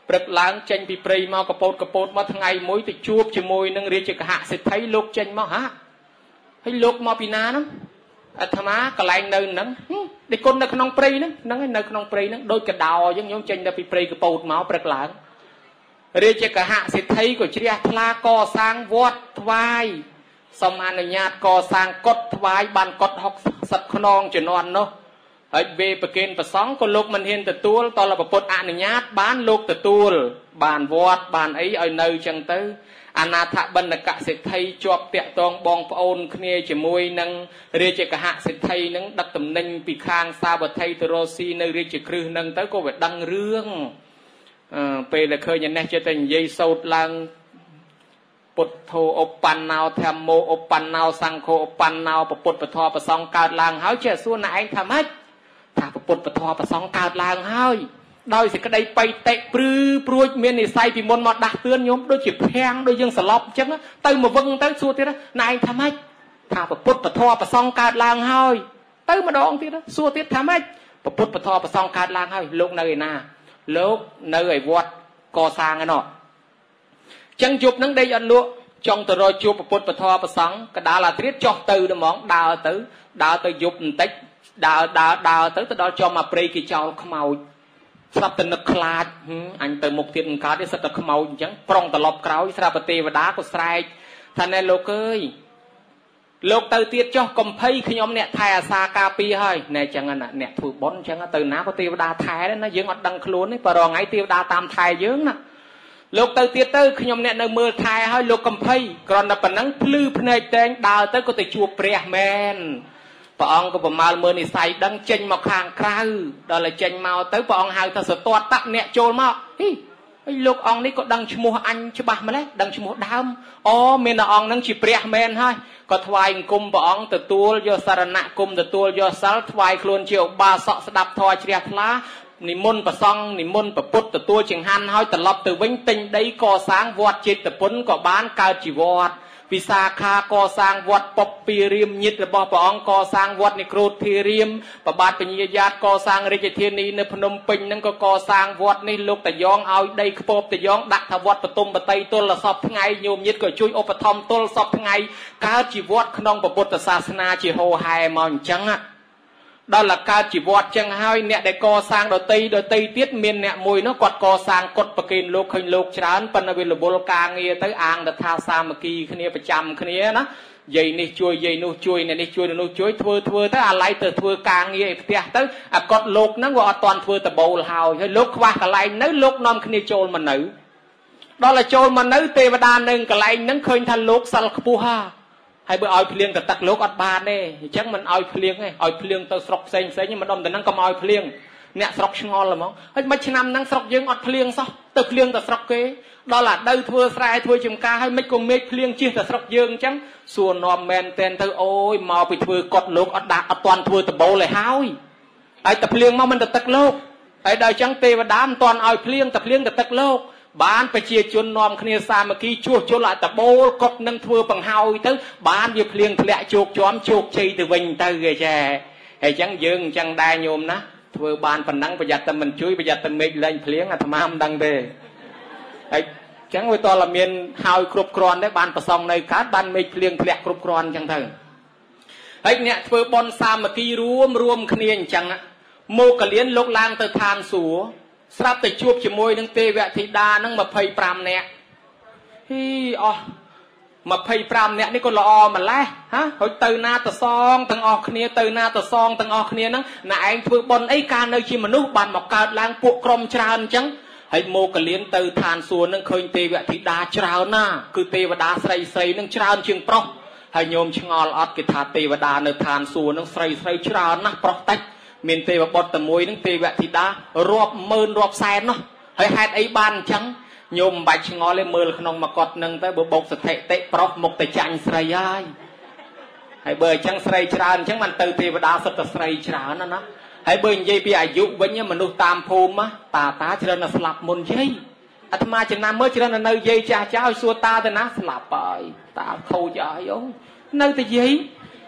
ព្រឹកឡើងចេញពីព្រៃមកកពតកពតមកថ្ងៃមួយទៅជួបជាមួយនឹងរាជកហសិទ្ធិលោកចេញមកហាហើយលោកមកពីណាហ្នឹងអាត្មាកន្លែងនៅហ្នឹងដូចគុណនៅក្នុងព្រៃហ្នឹងហ្នឹងនៅក្នុងព្រៃហ្នឹងដូចកដោអញ្ចឹងញោមចេញទៅពីព្រៃកពតមកព្រឹកឡើងរាជកហសិទ្ធិក៏ជ្រះថ្លាកសាងវត្តថ្វាយសូមអនុញ្ញាតកសាងកុដិថ្វាយបានកុដិហុកសិបខ្នងជំនាន់នោះហើយវេប្រគិនប្រសង់ក៏លោកមិនហ៊ានទទួលតលពុទ្ធអនុញ្ញាតបានលោកទទួលបានវត្តបានអីឲ្យនៅចឹងទៅអនាថបណ្ឌកសិទ្ធិជាប់តាក់ទងបងប្អូនគ្នាជាមួយនឹងរាជកហសិទ្ធិនឹងដឹកតំណែងពីខាងសាវត្ថីទៅរស់ស៊ីនៅរាជក្រឹសនឹងទៅក៏វាដឹងរឿងអឺពេលដែលឃើញនេះចេះតែនិយាយសោតឡើងពុទ្ធោឧបណ្ណោធម្មោឧបណ្ណោសង្ឃោឧបណ្ណោពុទ្ធពធប្រសងកើតឡើងហើយចេះសួរណែឯងថាម៉េចថាពុទ្ធពធប្រសងកើតឡើងហើយដោយសេចក្តីបៃតិព្រឺព្រួចមាននិស័យពីមុនមកដាស់តឿនញោមដូចជាភាំងដូចយើងសន្លប់អញ្ចឹងទៅមកវឹងទៅសួរទៀតណែឯងថាម៉េចថាពុទ្ធពធប្រសងកើតឡើងហើយទៅម្ដងទៀតសួរទៀតថាម៉េចពុទ្ធពធប្រសងកើតឡើងហើយលោកនៅឯណាលោកនៅឯវត្តកសាងឯណោះចឹងយប់នឹងដេកអត់លក់ចង់ទៅរកជួបពុទ្ធពធប្រសងកដាលអាត្រៀតចោះទៅហ្មងដើរទៅដើរទៅយប់បន្តិចដើរដើរដើរទៅទៅដល់ចំមកព្រៃគេចោលខ្មោចស្រាប់តែនឹកខ្លាចអញទៅមុខទៀតមិនកើតទេសិតតែខ្មោចអញ្ចឹងប្រុងត្រឡប់ក្រោយស្រាប់តែទេវតាក៏ស្រែកថាណែលោកអើយលោកទៅទៀតចុះកំភៃខ្ញុំអ្នកថែអាសាការពារហើយណែអញ្ចឹងណាអ្នកធ្វើបុណ្យអញ្ចឹងទៅណាក៏ទេវតាថែដែរណាយើងអត់ដឹងខ្លួនទេបើរងថ្ងៃទេវតាតាមថែយើងណាលោកទៅទៀតទៅខ្ញុំអ្នកនៅមើលថែហើយលោកកំភៃគ្រាន់តែប៉ុណ្ណឹងភ្លឺភ្នែកតែងដើរទៅក៏ទៅជួបព្រះមែនព្រះអង្គក៏ប្រមាលមើលនិស័យដឹងចេញមកខាងក្រៅដល់តែចេញមកទៅព្រះអង្គហៅថាសតតតអ្នកចូលមកហីហើយលោកអង្គនេះក៏ដឹងឈ្មោះអញច្បាស់ម្ល៉េះដឹងឈ្មោះដើមអូមានតែអង្គនឹងជាព្រះមែនហើយក៏ថ្វាយអង្គមព្រះអង្គទទួលយកសារណគមទទួលយកសិលថ្វាយខ្លួនជាឧបាសកស្ដាប់ធម៌ជ្រះថ្លានិមន្តប្រសង់និមន្តប្រពុតទទួលចង្ហាន់ហើយត្រឡប់ទៅវិញទិញដីកសាងវត្តចេតពុនក៏បានកើតជាវត្តវិសាខាកសាងវត្តពពីរាមញាតិរបស់ព្រះអង្គកសាងវត្តនិក្រូធធារាមប្របាទពញ្ញាយ៉ាតកសាងរាជធានីនៅភ្នំពេញនឹងក៏កសាងវត្តនេះលោកតាយ៉ងឲ្យដីខ្ពបតាយ៉ងដាក់ថាវត្តបតុមបតីទល់សពថ្ងៃញោមញាតិក៏ជួយឧបត្ថម្ភទល់សពថ្ងៃកើតជាវត្តក្នុងពុទ្ធសាសនាជាហោហែមកអញ្ចឹងដល់តែកើតជីវត្តចឹងហើយអ្នកដែលកសាងដតីដតីទៀតមានអ្នកមួយនោះគាត់កសាងកុដិប្រគេនលោកឃើញលោកច្រើនប៉ុន្តែវារវល់ការងារទៅអាងថាសាមគ្គីគ្នាប្រចាំគ្នាណាយាយនេះជួយយាយនោះជួយអ្នកនេះជួយនោះជួយធ្វើធ្វើទៅអាឡ័យទៅធ្វើការងារឯផ្ទះទៅអាកុដិលោកហ្នឹងវាអត់ទាន់ធ្វើដបូលហើយហើយលោកខ្វះកន្លែងនៅលោកនាំគ្នាចូលមកនៅដល់តែចូលមកនៅទេវតានៅកន្លែងហ្នឹងឃើញថាលោកសិលខ្ពស់ហាហើយបើឲ្យភ្លៀងទៅទឹកលោកអត់បានទេអញ្ចឹងមិនឲ្យភ្លៀងទេឲ្យភ្លៀងទៅស្រុកផ្សេងផ្សេងមិនដំទៅហ្នឹងកុំឲ្យភ្លៀងអ្នកស្រុកឆ្ងល់ហ្មងហើយមិនឆ្នាំហ្នឹងស្រុកយើងអត់ភ្លៀងសោះទៅភ្លៀងទៅស្រុកគេដល់អាដៅធ្វើស្រែធ្វើចំការហើយមិនក៏មេឃភ្លៀងជិះទៅស្រុកយើងអញ្ចឹងសួរនាំមែនតែនទៅអូយមកពីធ្វើកុដិលោកអត់ដាក់អត់ទាន់ធ្វើដបូលឲ្យហើយហើយតែភ្លៀងមកមិនទៅទឹកលោកហើយដល់អញ្ចឹងទេវតាមិនទាន់ឲ្យភ្លៀងតែភ្លៀងទៅទឹកលោកបានប្រជាជននាំគ្នាសាមគ្គីជួសជុលឲ្យតបូលកុដិនឹងធ្វើបង្ហើយទៅបានវាភ្លៀងធ្លាក់ជោគជាំជោគជ័យទៅវិញទៅគេចាហើយអញ្ចឹងយើងអញ្ចឹងដែរញោមណាធ្វើបានប៉ុណ្ណឹងប្រយ័ត្នតែមិនជួយប្រយ័ត្នតែមេឃលែងភ្លៀងអាត្មាមិនដឹងទេហើយអញ្ចឹងវាតើមានហើយគ្រប់គ្រាន់ដែរបានប្រសងនៅកើតបានមេឃភ្លៀងធ្លាក់គ្រប់គ្រាន់អញ្ចឹងទៅហើយអ្នកធ្វើបុណ្យសាមគ្គីរួមរួមគ្នាអញ្ចឹងមកកលៀនលោកឡើងទៅឋានសួគ៌ស្រាប់តែជួបជាមួយនឹងទេវធីតានឹងម្ភៃប្រាំនាក់ហ៊ីអស់ម្ភៃប្រាំនាក់នេះក៏ល្អម្លេះហ៎ហើយទៅណាទៅសងទាំងអស់គ្នាទៅណាទៅសងទាំងអស់គ្នាហ្នឹងណែឯងធ្វើបុណ្យអីកាលនៅជាមនុស្សបានមកកើតឡើងពួកក្រុមច្រើនអញ្ចឹងហើយមកកលៀនទៅឋានសួគ៌នឹងឃើញទេវធីតាច្រើនណាគឺទេវតាស្រីស្រីនឹងច្រើនជាងប្រុសហើយញោមឆ្ងល់អត់គេថាទេវតានៅឋានសួគ៌នឹងស្រីស្រីច្រើនណាស់ប្រុសតិចមានទេវបុត្រតែមួយនឹងទេវធីតារាប់ម៉ឺនរាប់សែននោះហើយហេតុអីបានអញ្ចឹងញោមមិនបាច់ឆ្ងល់ទេមើលក្នុងមកកត់នឹងទៅបើបោកសถิតិប្រុសមុខតែចាញ់ស្រីហើយហើយបើអញ្ចឹងស្រីច្រើនអញ្ចឹងមិនទៅទេវតាសុទ្ធតែស្រីច្រើនណាណាហើយបើនិយាយពីអាយុវិញមនុស្សតាមភូមិតាតាច្រើនតែស្លាប់មុនយាយអាត្មាចំណាំមើលច្រើនតែនៅយាយចាស់ចាស់ឲ្យសួរតាទៅណាស្លាប់ហើយតាខូចហើយអូនៅតែយាយហ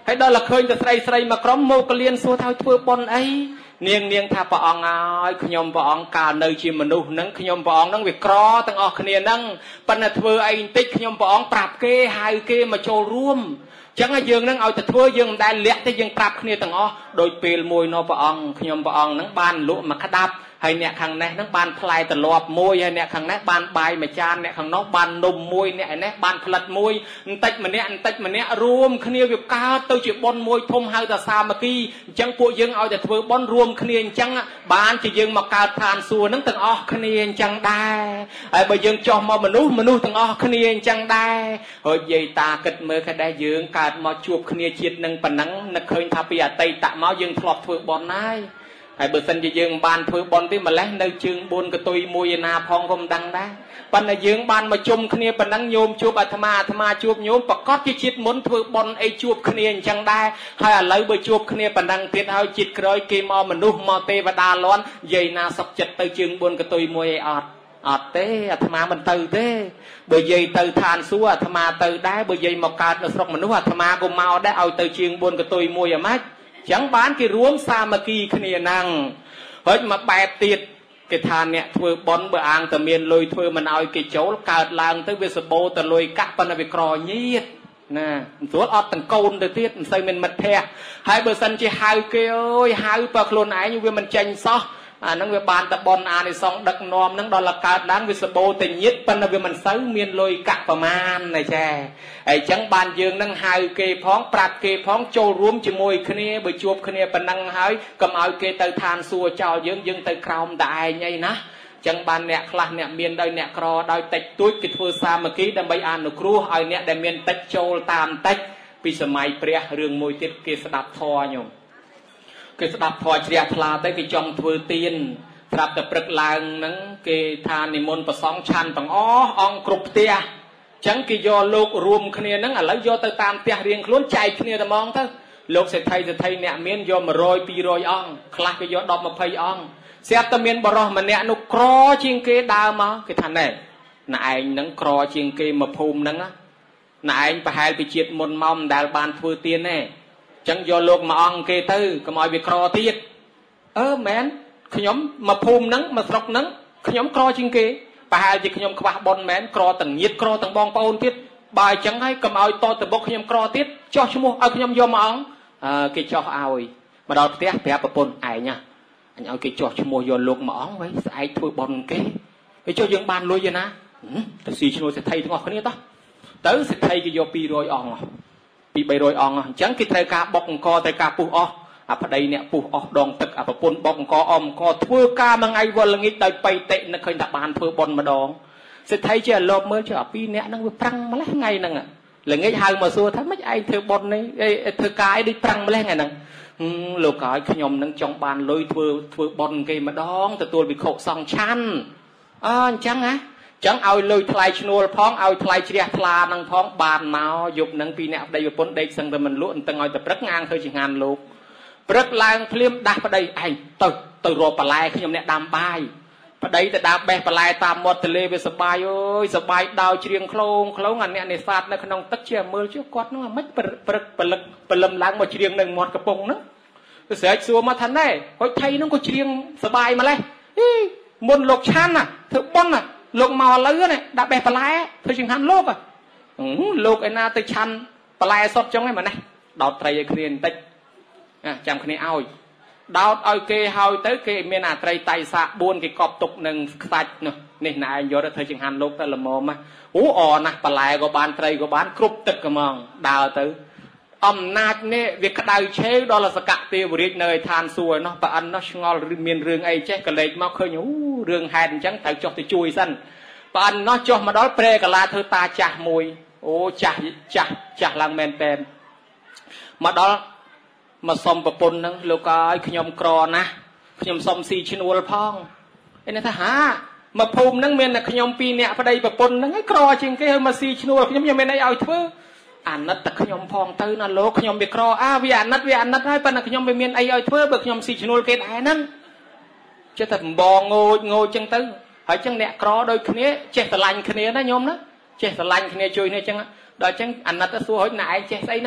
ហើយដល់តែឃើញតែស្រីស្រីមកក្រុមមកលៀនសួរថាធ្វើប៉ុនអីនាងនាងថាព្រះអង្គហើយខ្ញុំព្រះអង្គកាលនៅជាមនុស្សហ្នឹងខ្ញុំព្រះអង្គហ្នឹងវាក្រទាំងអស់គ្នាហ្នឹងប៉ុន្តែធ្វើអីបន្តិចខ្ញុំព្រះអង្គប្រាប់គេហៅគេមកចូលរួមចឹងយើងនឹងឲ្យទៅធ្វើយើងមិនដែលលាក់ទេយើងប្រាប់គ្នាទាំងអស់ដោយពេលមួយនោះព្រះអង្គខ្ញុំព្រះអង្គហ្នឹងបានលក់មកក្តាប់ហើយអ្នកខាងនេះហ្នឹងបានផ្លែត្រឡប់មួយហើយអ្នកខាងនេះបានបាយមួយចានអ្នកខាងនោះបាននំមួយអ្នកឯនេះបានផ្លិតមួយបន្តិចម្នាក់បន្តិចម្នាក់រួមគ្នាវាកើតទៅជាបុណ្យមួយធំហៅថាសាមគ្គីអញ្ចឹងពួកយើងឲ្យតែធ្វើបុណ្យរួមគ្នាអញ្ចឹងបានជាយើងមកកើតឋានសួគ៌ហ្នឹងទាំងអស់គ្នាអញ្ចឹងដែរហើយបើយើងចុះមកមនុស្សមនុស្សទាំងអស់គ្នាអញ្ចឹងដែរហើយយាយតាគិតមើលក៏ដែរយើងកើតមកជួបគ្នាជាតិនឹងប៉ុណ្ណឹងនឹកឃើញថាពីអតីតមកយើងធ្លាប់ធ្វើបុណ្យហើយហើយបើសិនជាយើងមិនបានធ្វើបុណ្យទេម្លេះនៅជើងបួនកតុយមួយឯណាផងក៏មិនដឹងដែរប៉ុន្តែយើងបានមកជុំគ្នាប៉ុណ្ណឹងញោមជួបអាត្មាអាត្មាជួបញោមប្រកាសជាជាតិមុនធ្វើបុណ្យអីជួបគ្នាអញ្ចឹងដែរហើយឥឡូវបើជួបគ្នាប៉ុណ្ណឹងទៀតហើយជាតិក្រោយគេមកមនុស្សមកទេវតាលាន់យាយណាសុខចិត្តទៅជើងបួនកតុយមួយឯអត់អត់ទេអាត្មាមិនទៅទេបើយាយទៅឋានសួគ៌អាត្មាទៅដែរបើយាយមកកើតនៅស្រុកមនុស្សអាត្មាក៏មកដែរឲ្យទៅជើងបួនកតុយមួយអាម៉េចចឹងបានគេរួមសាមគ្គីគ្នាហ្នឹងហើយមកបែបទៀតគេថាអ្នកធ្វើបុណ្យបើអាងតែមានលុយធ្វើមិនឲ្យគេចូលកើតឡើងទៅវាសបោទៅលុយកាក់ប៉ុន្តែវាក្រញៀតណាមិនស្រួលអត់ទាំងកូនទៅទៀតមិនសូវមានមិត្តភក្តិហើយបើសិនជាហៅគេអើយហៅបើខ្លួនឯងវាមិនចេញសោះអាហ្នឹងវាបានតែបនអានិសងដឹកនាំហ្នឹងដល់លកើតឡើងវាសបោតែញៀតប៉ុន្តែវាមិនសូវមានលុយកាក់ប្រមាណណាចាហើយអញ្ចឹងបានយើងនឹងហៅគេផងប្រាប់គេផងចូលរួមជាមួយគ្នាបើជួបគ្នាប៉ុណ្ណឹងហើយកុំឲ្យគេទៅឋានសួគ៌ចោលយើងយើងទៅក្រោមតែឯងអីណាចឹងបានអ្នកខ្លះអ្នកមានដោយអ្នកក្រដោយតិចតួចគេធ្វើសាមគ្គីដើម្បីអនុគ្រោះឲ្យអ្នកដែលមានតិចចូលតាមតិចពីសម័យព្រះរឿងមួយទៀតគេស្ដាប់ធម៌ញោមគេស្ដាប់ធម៌ជ្រះថ្លាទៅគេចង់ធ្វើទានប្រាប់តែព្រឹកឡើងហ្នឹងគេថានិមន្តប្រសង់ឆាន់ទាំងអស់អង្គគ្រប់ផ្ទះចឹងគេយកលោករួមគ្នាហ្នឹងឥឡូវយកទៅតាមផ្ទះរៀងខ្លួនចែកគ្នាតែហ្មងទៅលោកសេដ្ឋីសេដ្ឋីអ្នកមានយកមួយរយពីរយអង្គខ្លះគេយកដប់ម្ភៃអង្គស្រាប់តែមានបរិសម្នាក់នោះក្រជាងគេដើរមកគេថាណែណែឯងហ្នឹងក្រជាងគេមកភូមិហ្នឹងណែឯងប្រហែលពីជាតិមុនមកមិនដែលបានធ្វើទានទេចឹងយកលោកមួយអង្គគេទៅកុំឲ្យវាក្រទៀតអឺមែនខ្ញុំមកភូមិហ្នឹងមកស្រុកហ្នឹងខ្ញុំក្រជាងគេប្រហែលជាខ្ញុំខ្វះបុណ្យមែនក្រទាំងញាតិក្រទាំងបងប្អូនទៀតបើអញ្ចឹងហើយកុំឲ្យតតបុកខ្ញុំក្រទៀតចោះឈ្មោះឲ្យខ្ញុំយកមួយអង្គអឺគេចោះឲ្យមកដល់ផ្ទះប្រាប់ប្រពន្ធឯងណាអញឲ្យគេចោះឈ្មោះយកលោកមួយអង្គវិញស្អែកធ្វើបុណ្យគេហើយចុះយើងបានលុយទេណាទៅស៊ីឈ្នួលសេដ្ឋីទាំងអស់គ្នាតោះទៅសេដ្ឋីគេយកពីរយអង្គពីបីរយអង្គអញ្ចឹងគេត្រូវការបុកអង្គត្រូវការពុះអស់អាប្តីអ្នកពុះអស់ដងទឹកអាប្រពន្ធបុកអង្គអមអង្គធ្វើការមួយថ្ងៃវល់ល្ងាចដោយបៃតិនឹកឃើញថាបានធ្វើបុណ្យម្ដងសេដ្ឋីជាអាលោកមើលចុះអាពីរអ្នកហ្នឹងវាប្រាំងម្លេះថ្ងៃហ្នឹងល្ងាចហៅមកសួរថាម៉េចឯងធ្វើបុណ្យនេះធ្វើការអីដូចប្រាំងម្លេះថ្ងៃហ្នឹងលោកហើយខ្ញុំនឹងចង់បានលុយធ្វើធ្វើបុណ្យគេម្ដងទទួលវិខុសង្ឃឆាន់អអញ្ចឹងណាចឹងឲ្យលុយថ្លៃឈ្នួលផងឲ្យថ្លៃជ្រះថ្លានឹងផងបានមកយប់នឹងពីអ្នកប្តីប្រពន្ធដេកសឹងតែមិនលក់តឹងឲ្យតែព្រឹកងាងធ្វើជាងានលោកព្រឹកឡើងភ្លាមដាស់ប្តីឯងទៅទៅរកបន្លែខ្ញុំអ្នកដាំបាយប្តីទៅដើរបេះបន្លែតាមមាត់ទន្លេវាសបាយអើយសបាយដោជ្រៀងខ្លងខ្លងអាអ្នកនេសាទនៅក្នុងទឹកជាមើលជុះគាត់នោះអាម៉េចព្រឹកព្រលឹកព្រលឹមឡើងមកជ្រៀងនៅមាត់កំពង់ហ្នឹងទៅស្រែកសួរមកថាណែហុយថៃហ្នឹងក៏ជ្រៀងសបាយម្លេះអីមុនលោកឆាន់ណាធ្វើបុណ្យណាលោកមកឥឡូវនេះដាក់បេះបន្លែធ្វើចង្ហាន់លោកលោកឯណាទៅឆាន់បន្លែសុតចឹងហ្នឹងម៉េចណាដោតត្រីឲ្យគ្នាបន្តិចចាំគ្នាឲ្យដោតឲ្យគេហើយទៅគេមានអាត្រីតៃសាបួនគេកប់ទុកនឹងខ្សាច់នោះនេះណែឯងយកទៅធ្វើចង្ហាន់លោកទៅល្មមអូអណាស់បន្លែក៏បានត្រីក៏បានគ្រប់ទឹកហ្មងដើរទៅអំណាចនេះវាក្តៅឆេវដល់សកៈទេវរាជនៅឯឋានសួគ៌នោះប្រអិននោះឆ្ងល់មានរឿងអីចេះក៏លេចមកឃើញអូរឿងហេតុអញ្ចឹងត្រូវចុះទៅជួយសិនប្រអិននោះចុះមកដល់ព្រែកាឡាធ្វើតាចាស់មួយអូចាស់ចាស់ចាស់ឡើងមែនតែនមកដល់មកសុំប្រពន្ធហ្នឹងលោកអើយខ្ញុំក្រណាស់ខ្ញុំសុំស៊ីឈ្នួលផងឯនេះថាហាមកភូមិហ្នឹងមានតែខ្ញុំពីរនាក់ប្តីប្រពន្ធហ្នឹងឯងក្រជាងគេឲ្យមកស៊ីឈ្នួលខ្ញុំខ្ញុំមានអីឲ្យធ្វើអាណិតតែខ្ញុំផងទៅណាលោកខ្ញុំវាក្រអាវាអាណិតវាអាណិតហើយប៉ុន្តែខ្ញុំវាមានអីឲ្យធ្វើបើខ្ញុំស៊ីឈ្នួលគេដែរហ្នឹងចេះតែបំបងងូចងូចចឹងទៅហើយចឹងអ្នកក្រដូចគ្នាចេះស្រឡាញ់គ្នាណាញោមណាចេះស្រឡាញ់គ្នាជួយគ្នាចឹងដល់ចឹងអាណិតទៅសួរហុចណែឯងចេះស្អីហ្នឹង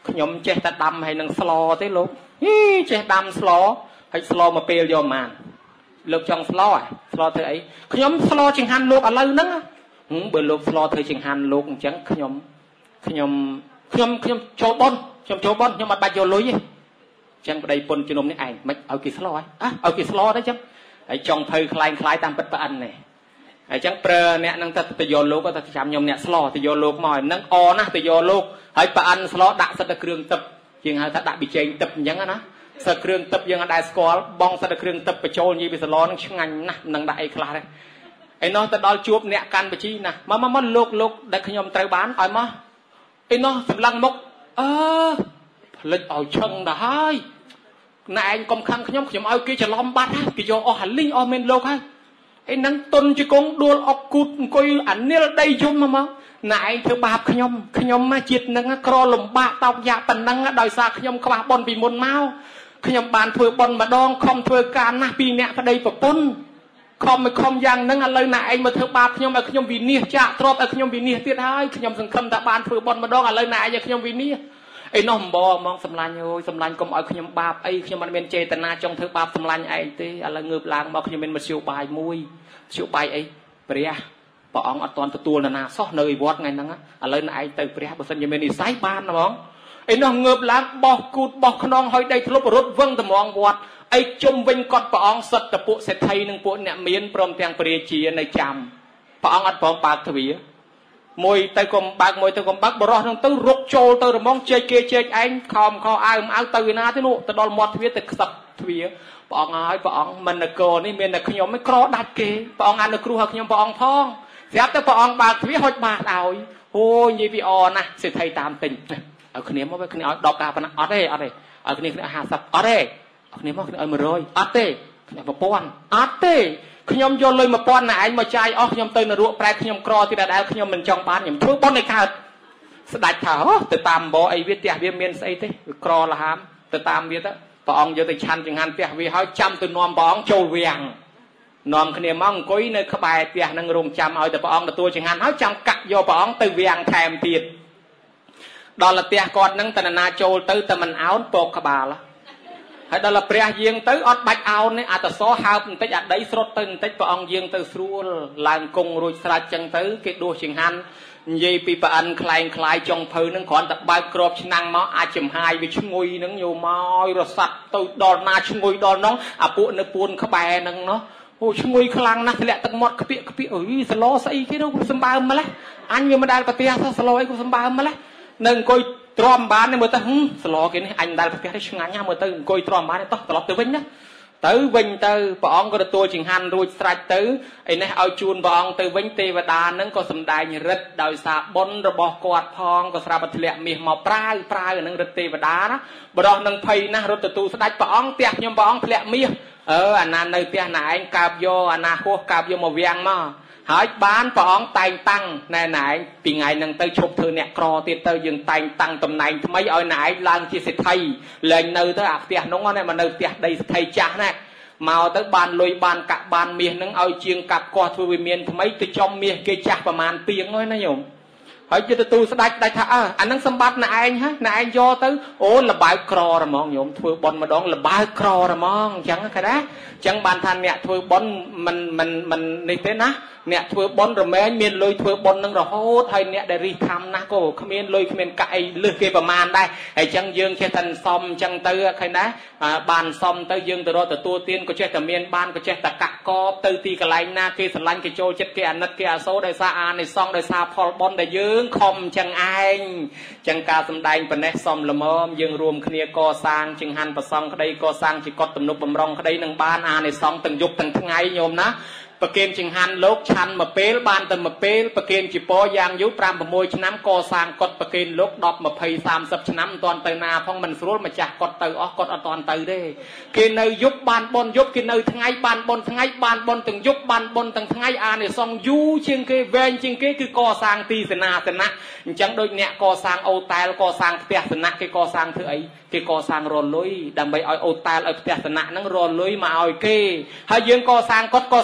ខ្ញុំចេះតែដាំហើយនឹងស្លទេលោកហីចេះដាំស្លហើយស្លមកពេលយកម៉ានលោកចង់ស្លហ៎ស្លធ្វើអីខ្ញុំស្លចង្ហាន់លោកឥឡូវហ្នឹងបើលោកស្លធ្វើចង្ហាន់លោកអញ្ចឹងខ្ញុំខ្ញុំខ្ញុំខ្ញុំចូលបនខ្ញុំចូលបនខ្ញុំអត់បាច់យកលុយទេអញ្ចឹងប្តីពុនជំនុំនេះឯងមិនឲ្យគេស្លហ៎អើឲ្យគេស្លទៅអញ្ចឹងហើយចង់ភៅខ្លាយខ្លាយតាមពិតប្រអិននេះអញ្ចឹងប្រើអ្នកនឹងទៅទៅយកលោកទៅចាំខ្ញុំអ្នកស្លទៅយកលោកមកហ្នឹងអណាស់ទៅយកលោកហើយប្រអិនស្លដាក់សិតតែគ្រឿងទឹកជាងហៅថាដាក់ប៊ីចេងទឹកអញ្ចឹងណាសិតគ្រឿងទឹកយើងអត់ដែរស្គាល់បងសិតតែគ្រឿងទឹកបញ្ចូលញីពីស្លហ្នឹងឆ្ងាញ់ណាស់នឹងដាក់អីខ្លះដែរឯនោះទៅដល់ជួបអ្នកកាន់បជីណាមកមកលោកលោកដែលខ្ញុំត្រូវបានឲ្យមកឯនោះសម្លឹងមុខអឺផ្លិចឲ្យឈឹងទៅហើយណែឯងកុំខឹងខ្ញុំខ្ញុំឲ្យគេច្រឡំបាត់គេយកអស់អាលីងអស់មែនលោកហើយឯហ្នឹងទុនជង្គង់ដួលអុកគូតអង្គុយអានិលដីយំមកមកណែឯងធ្វើបាបខ្ញុំខ្ញុំមកជាតិហ្នឹងក្រលំបាកតោកយ៉ាប៉ុណ្ណឹងដោយសារខ្ញុំខ្វះបុណ្យពីមុនមកខ្ញុំបានធ្វើបុណ្យម្ដងខំធ្វើការណាស់ពីអ្នកប្តីប្រពន្ធខំមិនខំយ៉ាងហ្នឹងឥឡូវណែឯងមកធ្វើបាបខ្ញុំឲ្យខ្ញុំវិនិច្ឆ័យចាក់ទ្របឲ្យខ្ញុំវិនិច្ឆ័យទៀតហើយខ្ញុំសង្ឃឹមថាបានធ្វើបុណ្យម្ដងឥឡូវណែឯងឲ្យខ្ញុំវិនិច្ឆ័យអីនោះម្បងហ្មងសម្លាញ់អើយសម្លាញ់កុំឲ្យខ្ញុំបាបអីខ្ញុំមិនមានចេតនាចង់ធ្វើបាបសម្លាញ់ឯងទេឥឡូវងើបឡើងមកខ្ញុំមានមធ្យោបាយមួយមធ្យោបាយអីព្រះព្រះអង្គអត់ទាន់ទទួលនរណាសោះនៅឯវត្តថ្ងៃហ្នឹងឥឡូវណែឯងទៅព្រះបើសិនជាមាននិស័យបានហ្មងឯនោះងើបឡើងបោះគូតបោះខ្នងហើយដីធ្លុបរត់វឹងត្មងវត្តអីជុំវិញគាត់ព្រះអង្គសិតតពួកសេដ្ឋីនិងពួកអ្នកមានព្រមទាំងព្រះរាជានៅចាំព្រះអង្គអត់ព្រមបើកទ្វារមួយទៅកុំបើកមួយទៅកុំបើកបរោះនឹងទៅរុកចូលទៅរមងជែកគេជែកឯងខំខអើមអើទៅឯណាទៅនោះទៅដល់មាត់ទ្វារទៅខ្សឹបទ្វារព្រះអង្គហើយព្រះអង្គមិននគរនេះមានតែខ្ញុំឯងក្រដាច់គេព្រះអង្គអនុគ្រោះឲ្យខ្ញុំព្រះអង្គផងស្រាប់តែព្រះអង្គបើកទ្វារហុចបាតឲ្យអូយនិយាយពីអណាស់សេដ្ឋីតាមទិញឲ្យគ្នាមកគ្នាឲ្យដប់ការប៉ុណ្ណាអត់ទេអត់ទេឲ្យគ្នាគ្នាห้าสิบអត់ទេគ្នាមកគ្នាឲ្យmột trămអត់ទេគ្នាmộtពាន់អត់ទេខ្ញុំយកលុយmộtពាន់ណែឯងមកចាយអស់ខ្ញុំទៅនរកប្រែខ្ញុំក្រទៀតដែលខ្ញុំមិនចង់បានខ្ញុំធ្វើបុណ្យឲ្យកើតស្ដាច់ថាទៅតាមបអីវាផ្ទះវាមានស្អីទេវាក្រលហាមទៅតាមវាទៅព្រះអង្គយកទៅឆាន់ចង្ហាន់ផ្ទះវាហើយចាំទៅនាំព្រះអង្គចូលវាំងនាំគ្នាមកអង្គុយនៅក្បែរផ្ទះនឹងរងចាំឲ្យតែព្រះអង្គទទួលចង្ហាន់ហើយចាំកាក់យកព្រះអង្គទៅវាំងថែមទៀតដល់ផ្ទះគាត់នឹងតណ្ណាចូលទៅតែមិនអោនពកក្បាលហើយដល់ព្រះយាងទៅអត់បាច់អោនទេអត្តសហើបបន្តិចអាដីស្រុតទៅបន្តិចព្រះអង្គយាងទៅស្រួលឡើងគង់រួចស្រេចចឹងទៅគេដួសចង្ហាន់និយាយពីប្រអិនខ្លែងខ្លាយចុងភៅនឹងគ្រាន់តែបើកក្របឆ្នាំងមកអាចចំហាយវាឈ្ងុយនឹងយកមករសាត់ទៅដល់ណាឈ្ងុយដល់នោះអាពួកនៅពួនក្បែរនឹងនោះអូឈ្ងុយខ្លាំងណាស់ធ្លាក់ទឹកមាត់ខ្ពាកខ្ពាកអើយសឡស្អីគេនោះសម្បើមម្លេះអញវាមិនដែលប្រទះសឡអីក៏សម្បើមម្លេះនៅអង្គុយទ្រាំបានមើលទៅស្លគេនេះអញដែលប្រទះនេះឆ្ងាញ់ណាស់មើលទៅអង្គុយទ្រាំបានតោះត្រឡប់ទៅវិញណាទៅវិញទៅព្រះអង្គក៏ទទួលចង្ហាន់រួចស្រេចទៅឯនេះឲ្យជូនព្រះអង្គទៅវិញទេវតានឹងក៏សម្ដែងរិទ្ធដោយសារបុណ្យរបស់គាត់ផងក៏ស្រាប់តែធ្លាក់មាសមកប្រាវប្រាវនឹងរិទ្ធទេវតាណាបរោះនឹងភ័យណាស់រត់ទទួលស្ដេចព្រះអង្គផ្ទះខ្ញុំព្រះអង្គធ្លាក់មាសអឺអាណានៅផ្ទះណែឯងកើបយកអាណាហោះកើបយកមកវាំងមកហើយបានព្រះអង្គតែងតាំងណែណែពីថ្ងៃហ្នឹងទៅឈប់ធ្វើអ្នកក្រទៀតទៅយើងតែងតាំងតំណែងថ្មីឲ្យណែឯងឡើងជាសេដ្ឋីលែងនៅទៅអាផ្ទះហ្នឹងណាមកនៅផ្ទះដីសេដ្ឋីចាស់ណាមកទៅបានលុយបានកាក់បានមាសហ្នឹងឲ្យជាងកាប់កោះធ្វើវិមានថ្មីទៅចំមាសគេចាស់ប្រមាណទៀងហើយណាញោមហើយជាទទួលស្ដេចដាច់ថាអើអាហ្នឹងសម្បត្តិណែឯងហ៎ណែឯងយកទៅអូលបើកក្ររហ្មងញោមធ្វើបន់ម្ដងលបើកក្ររហ្មងអញ្ចឹងគេណាអញ្ចឹងបានថាអ្នកធ្វើបន់មិនមិនមិននេះទេណាអ្នកធ្វើបន់រមែងមានលុយធ្វើបន់នឹងរហូតហើយអ្នកដែលរិះខំណាស់ក៏គ្មានលុយគ្មានកាក់អីលឹះគេប្រមាណដែរហើយអញ្ចឹងយើងចេះតែសំអញ្ចឹងទៅឃើញណាបានសំទៅយើងទៅរកទទួលទានក៏ចេះតែមានបានក៏ចេះតែកាក់កបទៅទីកន្លែងណាគេស្រឡាញ់គេចូលចិត្តគេអាណិតគេអាសូរដោយសារអានិសង្ឃដោយសារផលបន់ដែលយើងខំអញ្ចឹងឯងអញ្ចឹងការសម្ដែងប៉ុណ្ណេះសំល្មមយើងរួមគ្នាកសាងចង្ហាន់ប្រសង់ក្តីកសាងជាកុដិទំនុកបំរុងក្តីនឹងបានអានិសង្ឃទាំងយប់ទាំងថ្ងៃញោមណាប្រគេនចង្ហាន់លោកឆាន់មួយពេលបានតែមួយពេលប្រគេនជាពរយ៉ាងយូរប្រាំប្រាំមួយឆ្នាំកសាងកុដិប្រគេនលោកដប់ยี่สิบ 30ឆ្នាំមិនទាន់ទៅណាផងមិនស្រួលម្ចាស់កុដិទៅអស់កុដិអត់ទាន់ទៅទេគេនៅយប់បានបុណ្យយប់គេនៅថ្ងៃបានបុណ្យថ្ងៃបានបុណ្យទាំងយប់បានបុណ្យទាំងថ្ងៃអានិសង្ឃយូរជាងគេវែងជាងគេគឺកសាងទីសេនាសនៈអញ្ចឹងដូចអ្នកកសាងអូតែលកសាងផ្ទះសនៈគេកសាងធ្វើអីគេកសាងរលុយដើម្បីឲ្យអូតែលឲ្យផ្ទះសនៈហ្នឹងរលុយមកឲ្យគេហើយយើងកសាងកុដិកសាងរយ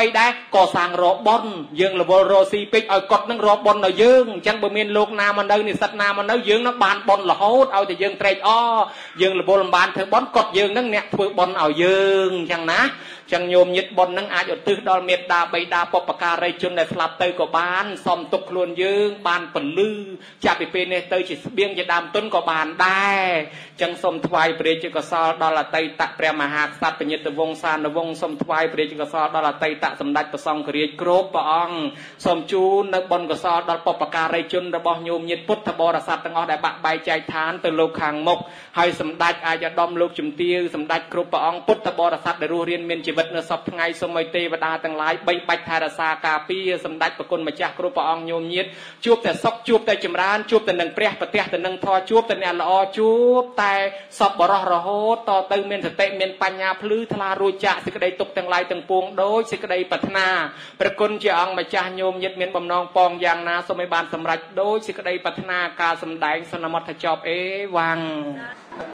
ដែរក៏សាងរបនយើងរវល់រស់ស៊ីពេកឲ្យកត់នឹងរបនដល់យើងអញ្ចឹងបើមានលោកណាមកនៅនិស្សិតណាមកនៅយើងនឹងបានបនរហូតឲ្យតែយើងត្រេកអរយើងរវល់មិនបានធ្វើបនកត់យើងនឹងអ្នកធ្វើបនឲ្យយើងអញ្ចឹងណាចឹងញោមញាតិបុណ្យនឹងអាចឧទ្ទិសដល់មេត្តាបិតាបុព្វការីជនដែលស្លាប់ទៅក៏បានសំទុកខ្លួនយើងបានពលឺចាប់ពីពេលនេះទៅជាស្បៀងជាដើមទុនក៏បានដែរចឹងសូមថ្វាយព្រះរាជកុសលដល់អតីតព្រះមហាក្សត្របញ្ញត្តិវង្សានុវង្សសូមថ្វាយព្រះរាជកុសលដល់អតីតសម្ដេចព្រះសង្ឃរាជគ្រប់ព្រះអង្គសូមជូននៅបុណ្យកុសលដល់បុព្វការីជនរបស់ញោមញាតិពុទ្ធបរិស័ទទាំងអស់ដែលបាក់បែកចែកឋានទៅលោកខាងមុខហើយសម្ដេចអាយដាមលោកជំទាវសម្ដេចគ្រប់ព្រះអង្គពុទ្ធបរិស័ទដែលរស់រានមានជីវិតនៅសពថ្ងៃសូមឲ្យទេវតាទាំងឡាយបីបាច់ថែរក្សាការពារសម្ដេចប្រគុណម្ចាស់គ្រប់ព្រះអង្គញោមញាតិជួបតែសុខជួបតែចម្រើនជួបតែនឹងព្រះប្រទះតែនឹងធម៌ជួបតែអ្នកល្អជួបតែសពបរោះរហូតតទៅមានសតិមានបញ្ញាភ្លឺថ្លារួចចាកសេចក្តីទុកទាំងឡាយទាំងពួងដោយសេចក្តីប្រាថ្នាព្រះគុណជាអង្គម្ចាស់ញោមញាតិមានបំណងពងយ៉ាងណាសូមឲ្យបានសម្រេចដោយសេចក្តីប្រាថ្នាការសម្ដែងសន្មតថាចប់អេវ៉ាំង